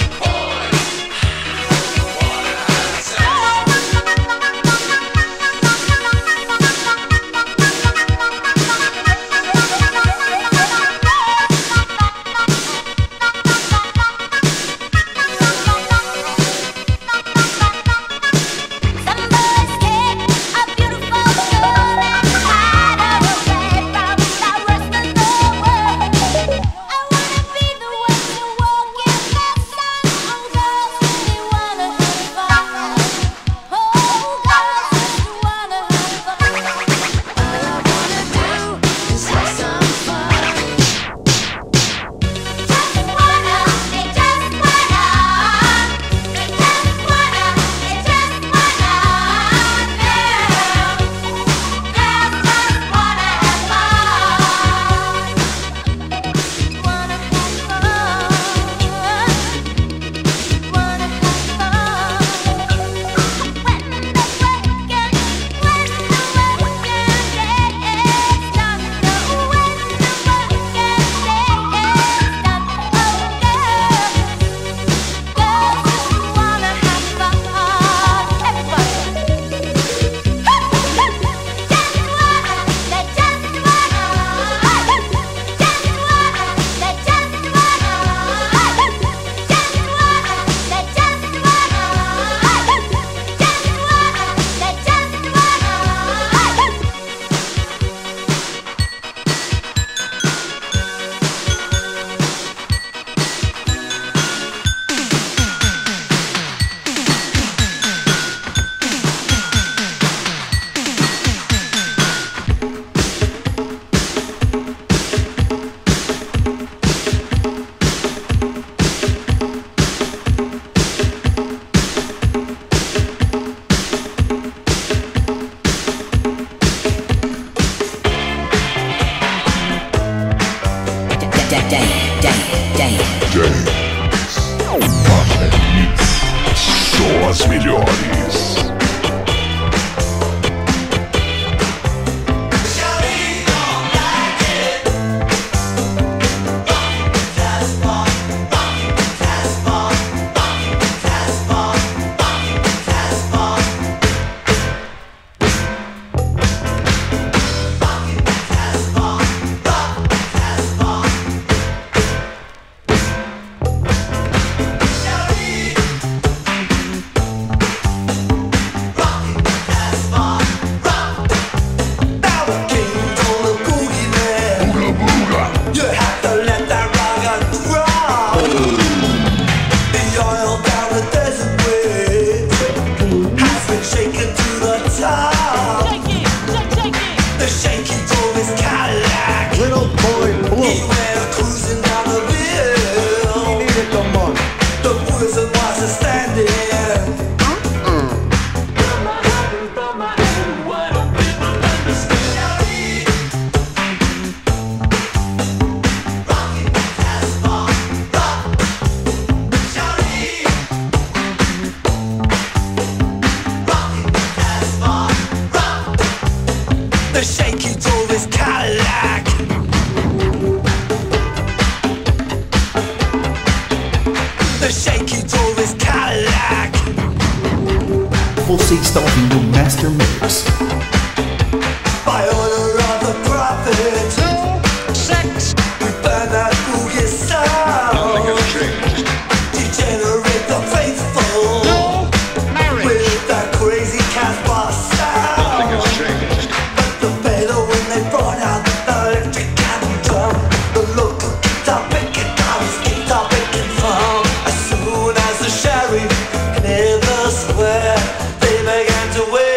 Você está ouvindo o Master Mix. By order of the prophet, no sex. We burn out through his sound. Nothing has changed. Degenerate the faithful. No marriage. With that crazy Casbah sound. Nothing has changed. But the better when they brought out the electric candy drum. The local guitar picking drums, guitar picking from. As soon as the sheriff cleared the square, they began to win.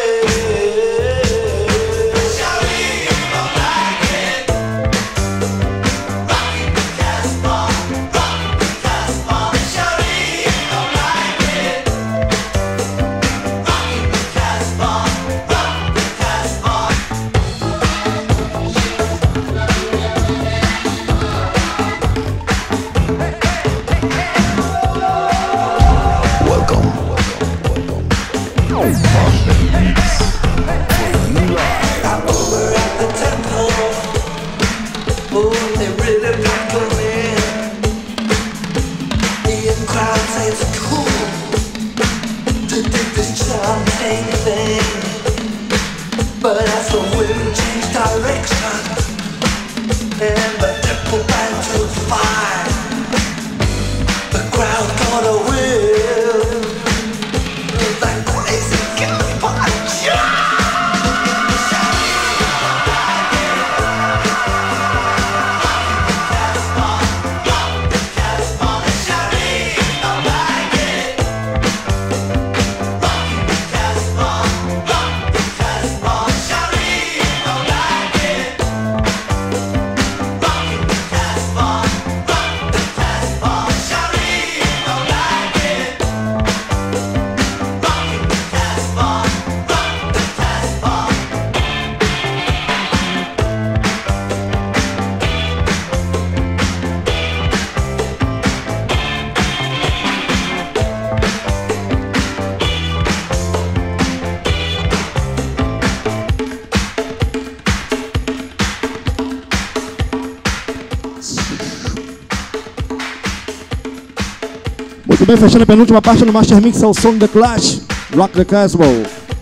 Bem, fechando a penúltima parte do Master Mix, é o som The Clash, Rock the Casbah.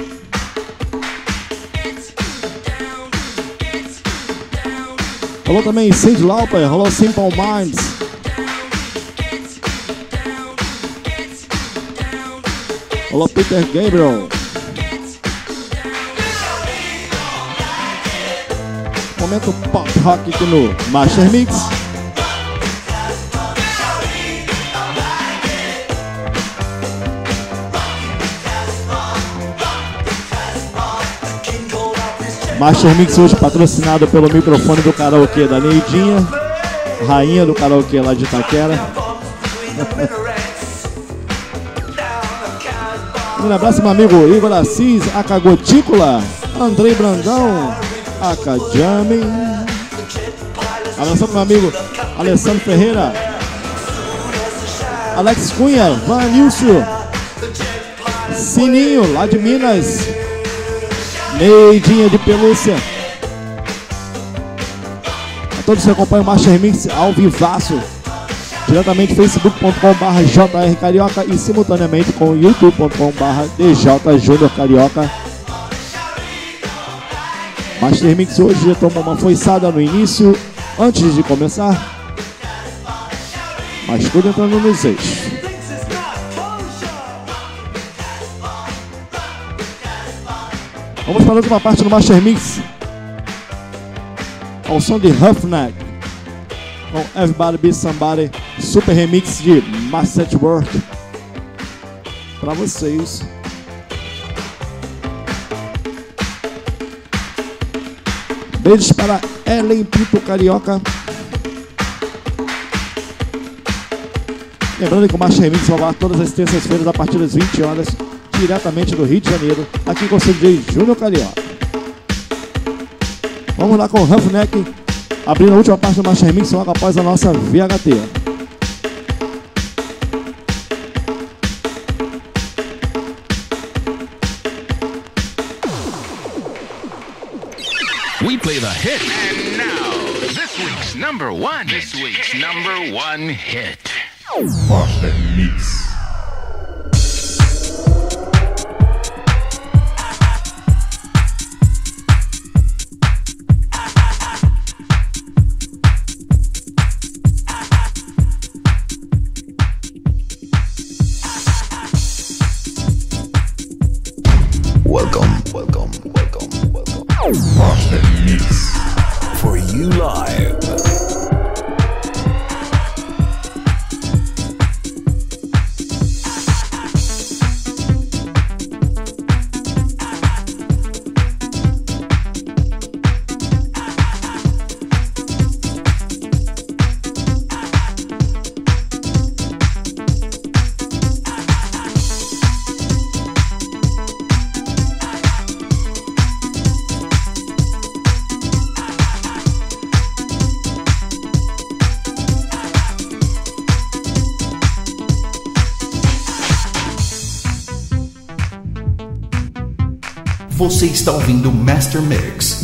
Falou também Cyndi Lauper, rolou Simple Minds. Rolou Peter Gabriel. Momento pop rock aqui no Master Mix. Master Mix hoje patrocinado pelo microfone do karaokê da Neidinha, rainha do karaokê lá de Itaquera. Um abraço meu amigo Igor Assis, Aka Gotícula, Andrei Brandão, Aka Jamming. Abração pro meu amigo Alessandro Ferreira, Alex Cunha, Vanilson, Sininho lá de Minas, Neidinha de Pelúcia. A todos que acompanham o Master Mix ao vivaço, diretamente facebook ponto com barra J R Carioca e simultaneamente com youtube ponto com barra D J Júnior Carioca. Master Mix hoje tomou uma foiçada no início, antes de começar, mas tudo entrando nos eixos. Vamos para a última parte do Master Mix, ao som de Roughneck, com Everybody Be Somebody, super remix de Master Work para vocês. Beijos para Ellen Pito Carioca. Lembrando que o Master Remix vai lá todas as terças-feiras a partir das vinte horas, diretamente do Rio de Janeiro, aqui com o C J Júnior Carioca. Vamos lá com o Roughneck, abrindo a última parte do Master Remix logo após a nossa V H T. We play the hit. And now, this week's number one. This week's number one hit. Master Mix. welcome, welcome, welcome, welcome. Master Mix for you live. Você está ouvindo Master Mix.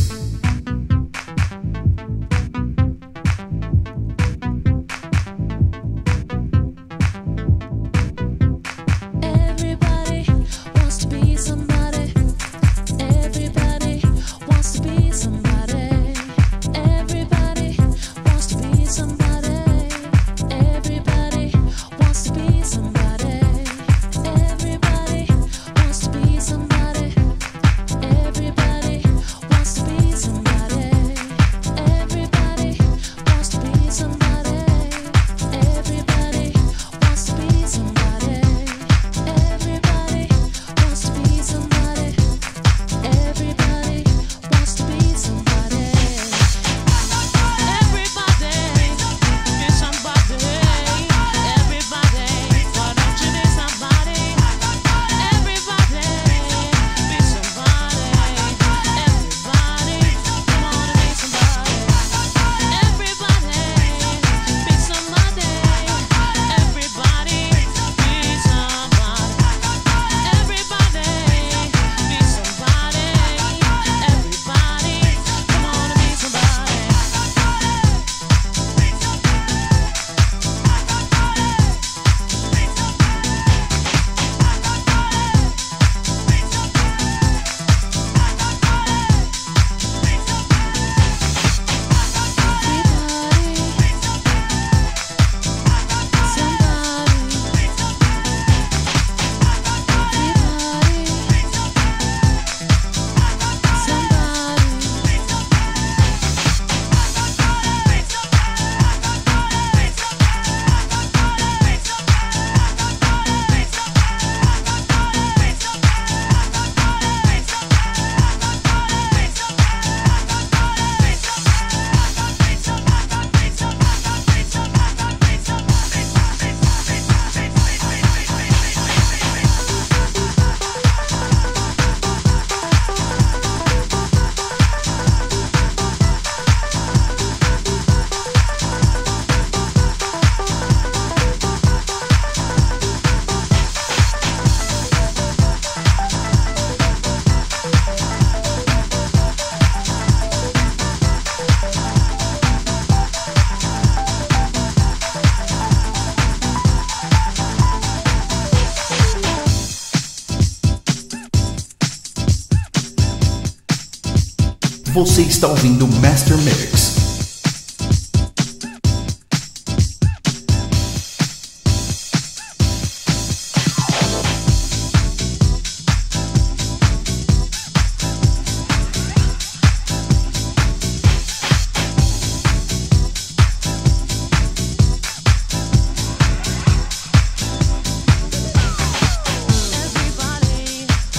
Você está ouvindo Master Mix.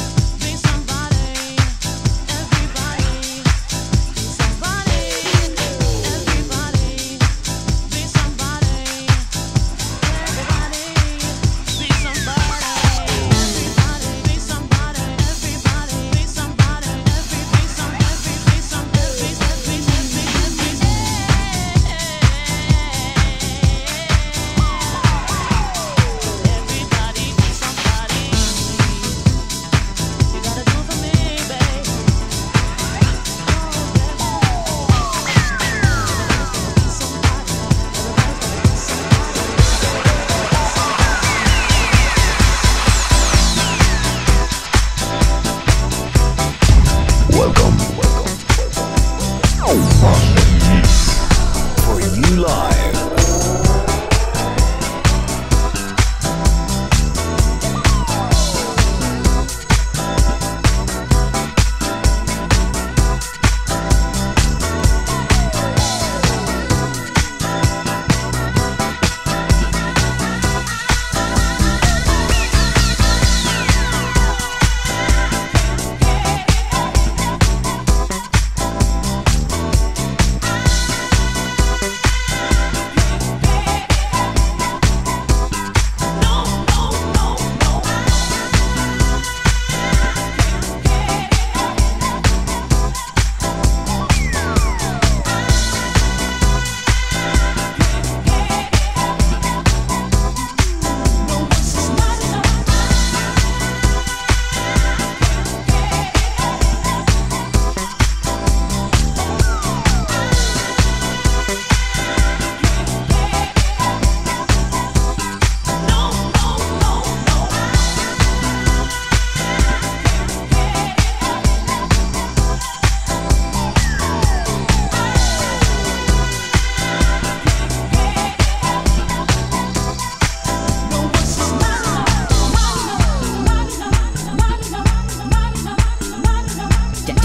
Everybody,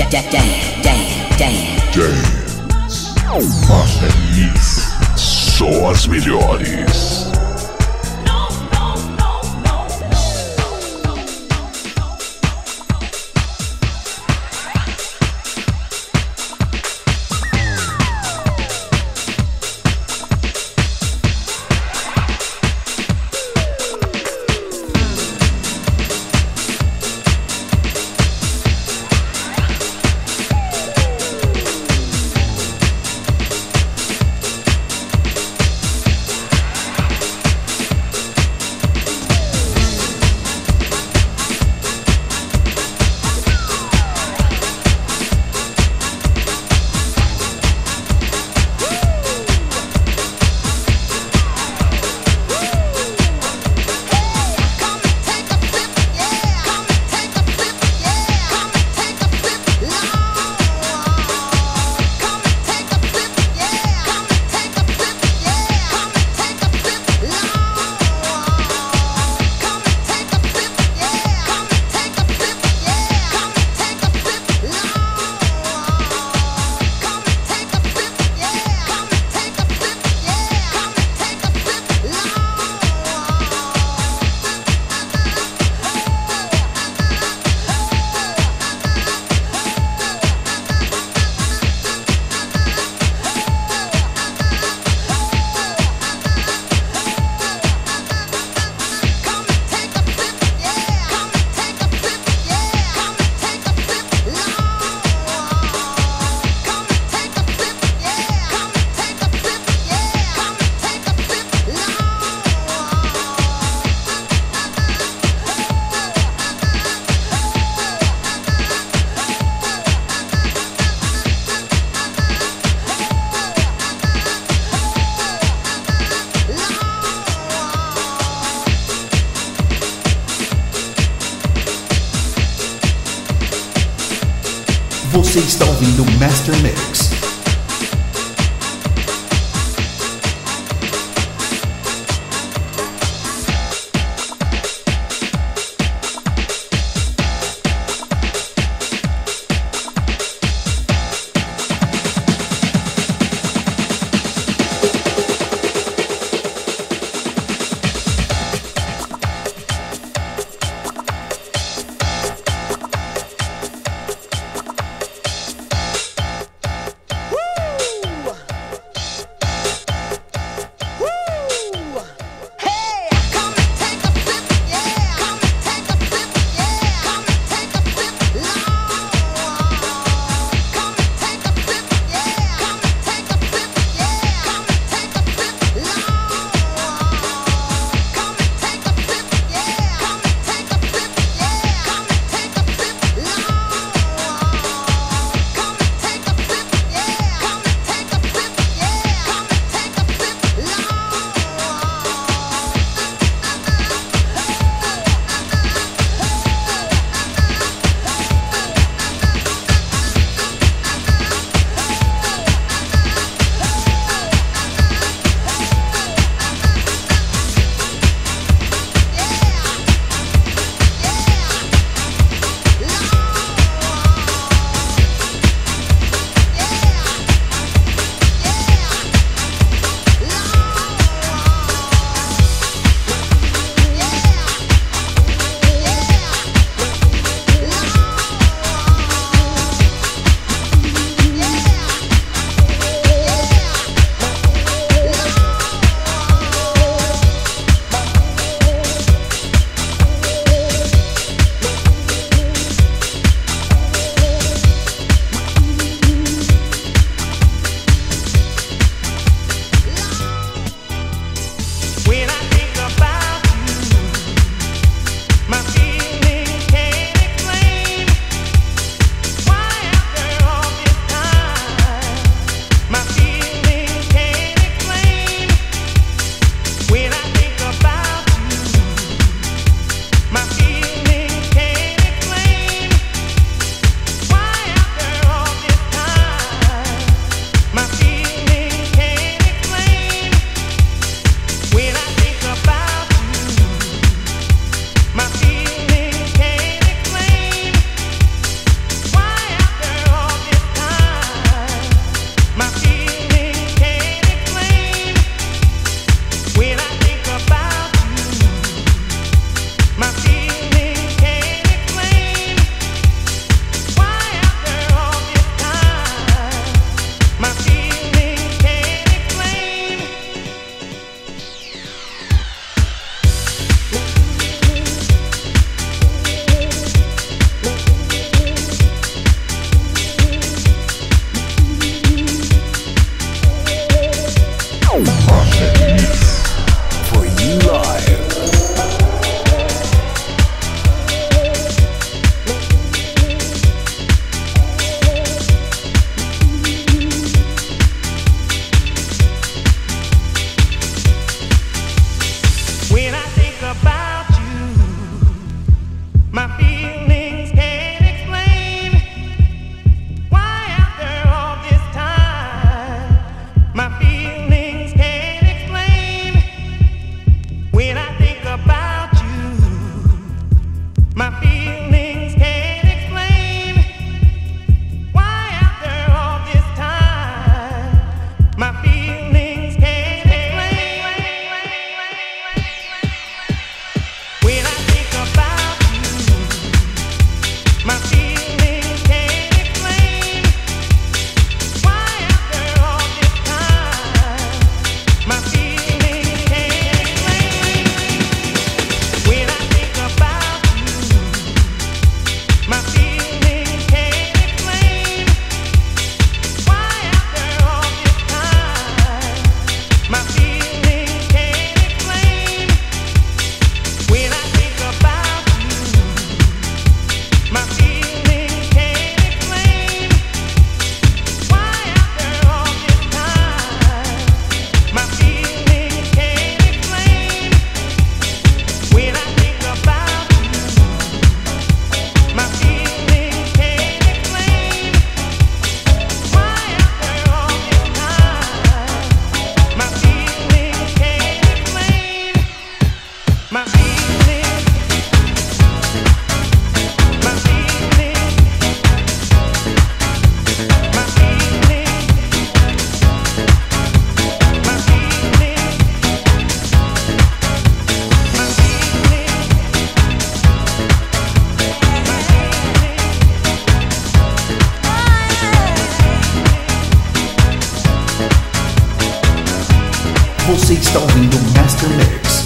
Master Mix. Só as melhores. Você está ouvindo Master Mix. Você está ouvindo Master Mix.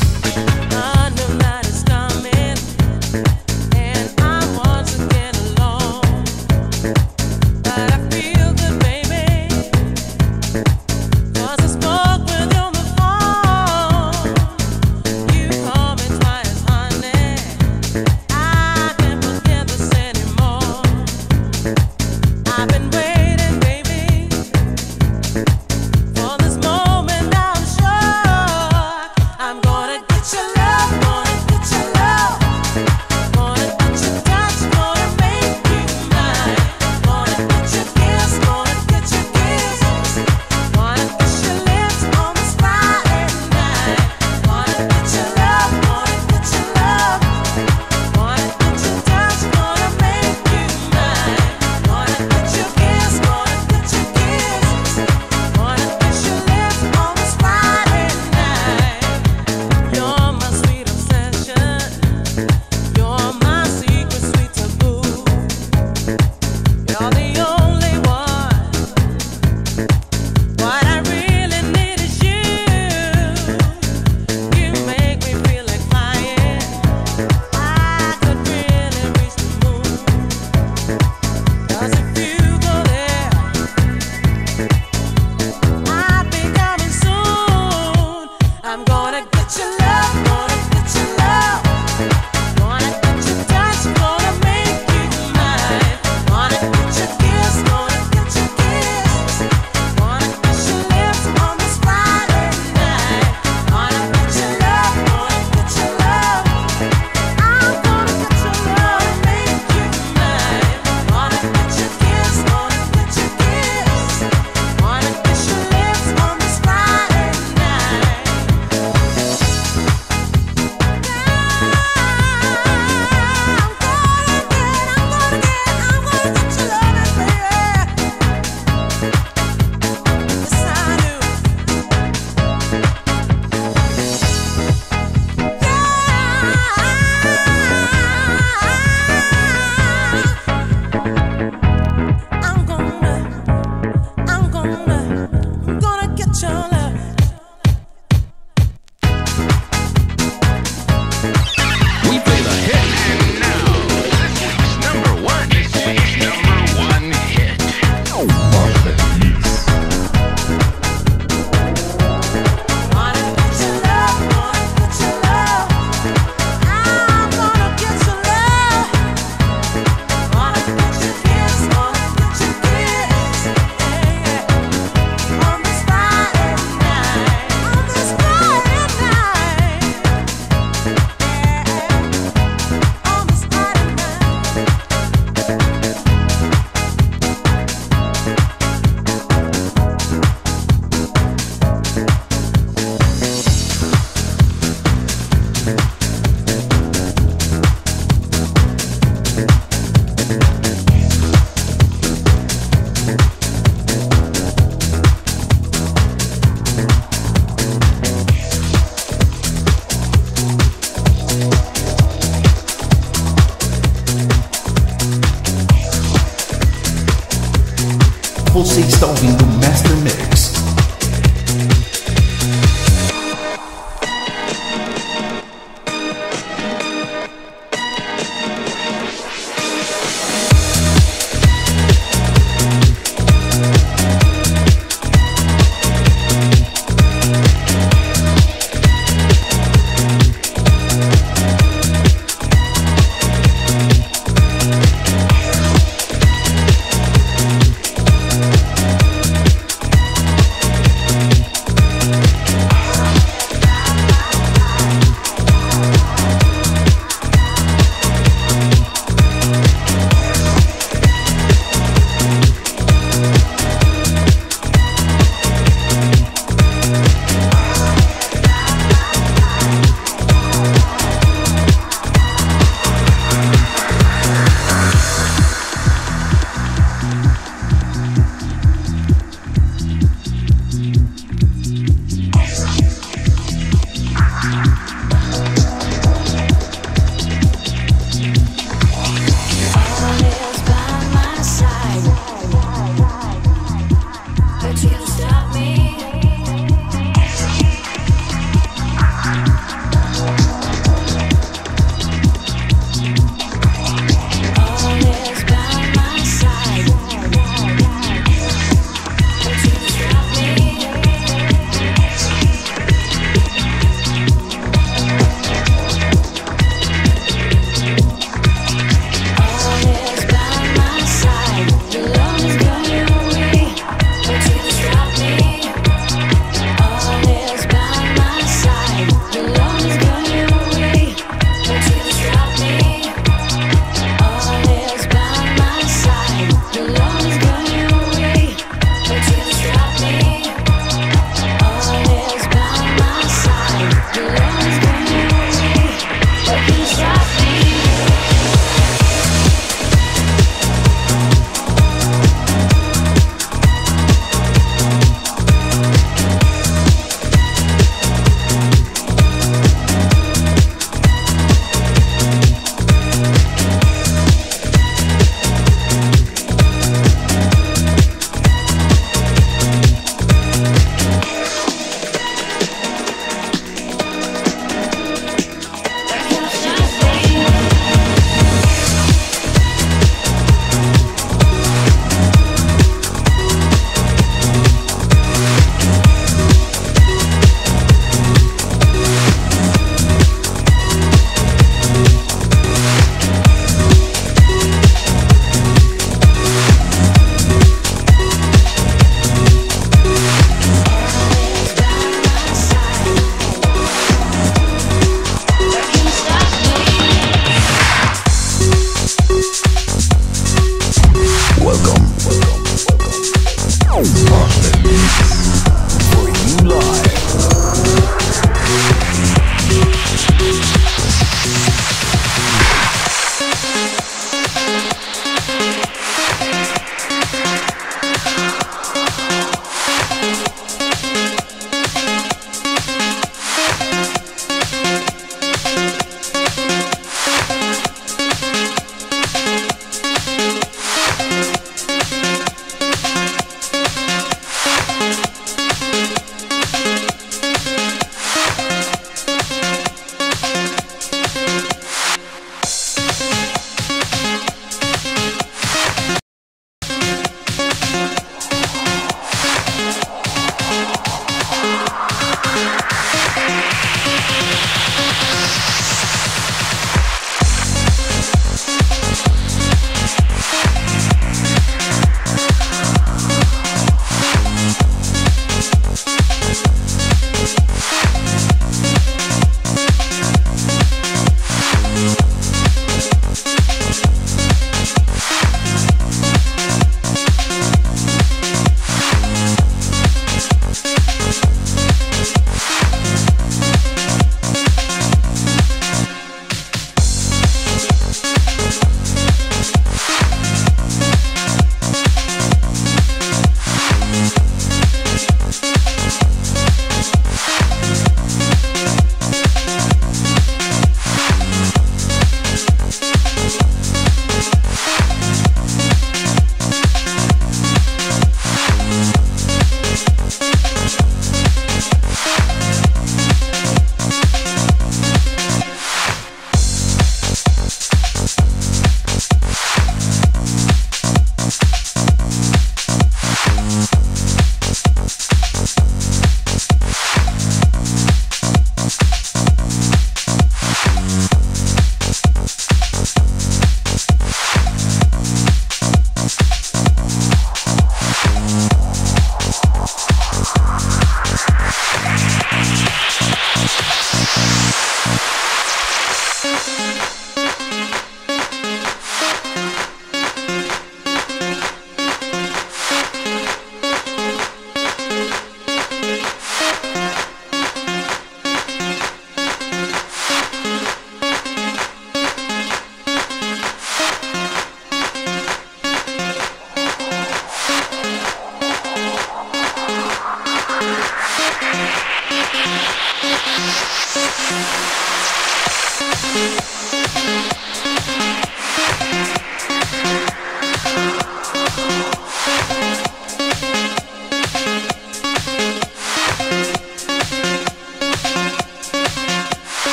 Você está ouvindo Master Mix.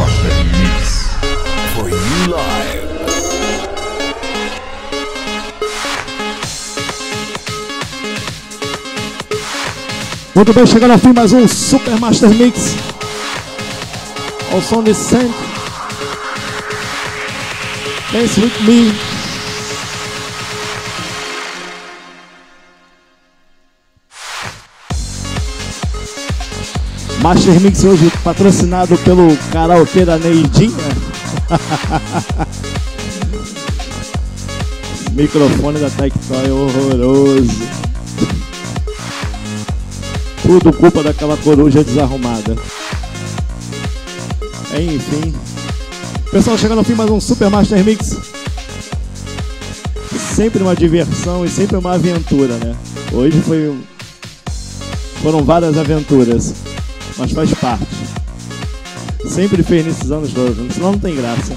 Master Mix for you live. Muito bem, chegando ao fim mais um Super Master Mix ao som de Saint Dance With Me. Master Mix hoje patrocinado pelo karaokê da Neidinha. Microfone da Tectoy horroroso. Tudo culpa daquela coruja desarrumada. Enfim. Pessoal, chegando ao fim mais um Super Master Mix. Sempre uma diversão e sempre uma aventura, né? Hoje foi um... foram várias aventuras, mas faz parte. Sempre feliz nesses anos todos, senão não tem graça.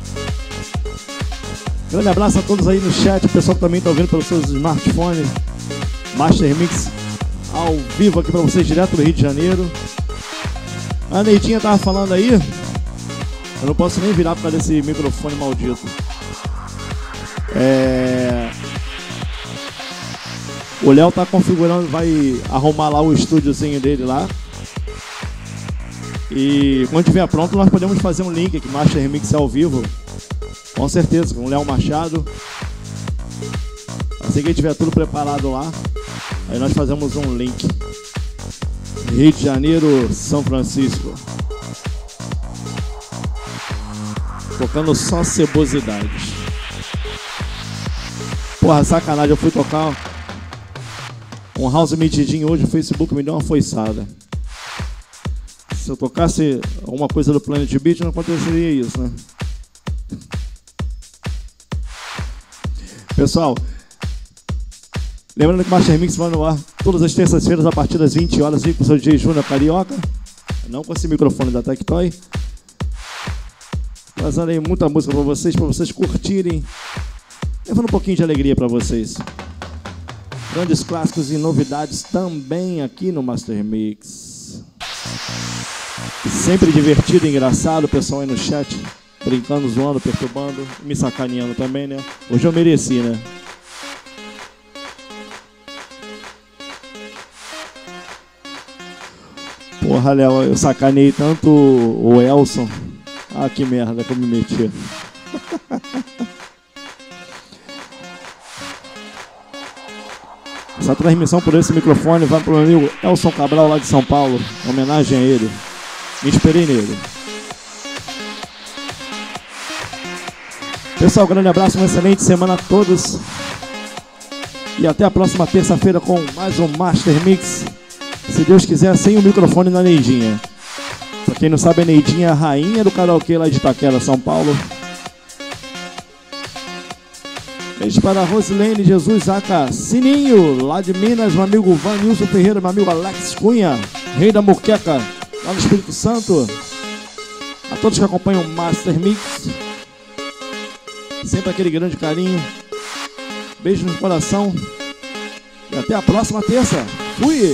Grande abraço a todos aí no chat, o pessoal que também está ouvindo pelos seus smartphones. Master Mix ao vivo aqui pra vocês, direto do Rio de Janeiro. A Neidinha tava falando aí. Eu não posso nem virar por causa desse microfone maldito. É... O Léo tá configurando, vai arrumar lá o estúdiozinho dele lá. E quando estiver pronto, nós podemos fazer um link aqui, Master Mix ao vivo. Com certeza, com o Léo Machado. Assim que tiver tudo preparado lá, aí nós fazemos um link. Rio de Janeiro, São Francisco. Tocando só cebosidades. Porra, sacanagem, eu fui tocar um house metidinho hoje, o Facebook me deu uma foiçada. Se eu tocasse alguma coisa do Planet Beat, não aconteceria isso, né? Pessoal, lembrando que o Master Mix vai no ar todas as terças-feiras a partir das vinte horas, com o seu D J Júnior Carioca, não com esse microfone da Tectoy. Trazendo aí muita música para vocês, para vocês curtirem, levando um pouquinho de alegria para vocês. Grandes clássicos e novidades também aqui no Master Mix. Sempre divertido e engraçado, o pessoal aí no chat, brincando, zoando, perturbando, me sacaneando também, né? Hoje eu mereci, né? Porra, Léo, eu sacanei tanto o Elson. Ah, que merda que eu me meti. Essa transmissão por esse microfone vai para o meu amigo Elson Cabral, lá de São Paulo. Em homenagem a ele. Me inspirei nele. Pessoal, grande abraço, uma excelente semana a todos. E até a próxima terça-feira com mais um Master Mix. Se Deus quiser, sem o microfone na Neidinha. Pra quem não sabe, a Neidinha é a rainha do karaokê lá de Itaquera, São Paulo. Beijo para a Rosilene Jesus Aca Sininho, lá de Minas, meu amigo Vanilson Ferreira, meu amigo Alex Cunha, rei da Moqueca, lá no Espírito Santo. A todos que acompanham o Master Mix, sempre aquele grande carinho. Beijo no coração. E até a próxima terça. Fui!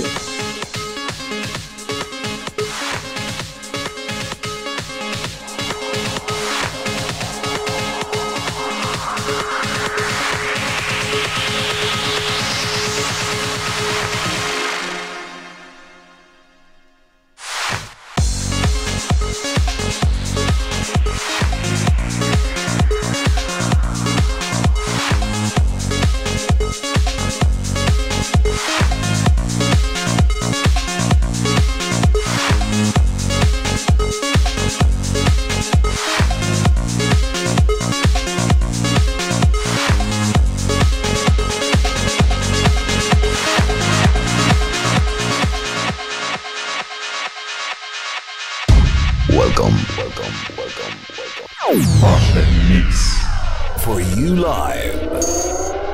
Welcome, welcome, welcome, welcome. Master Mix for you live.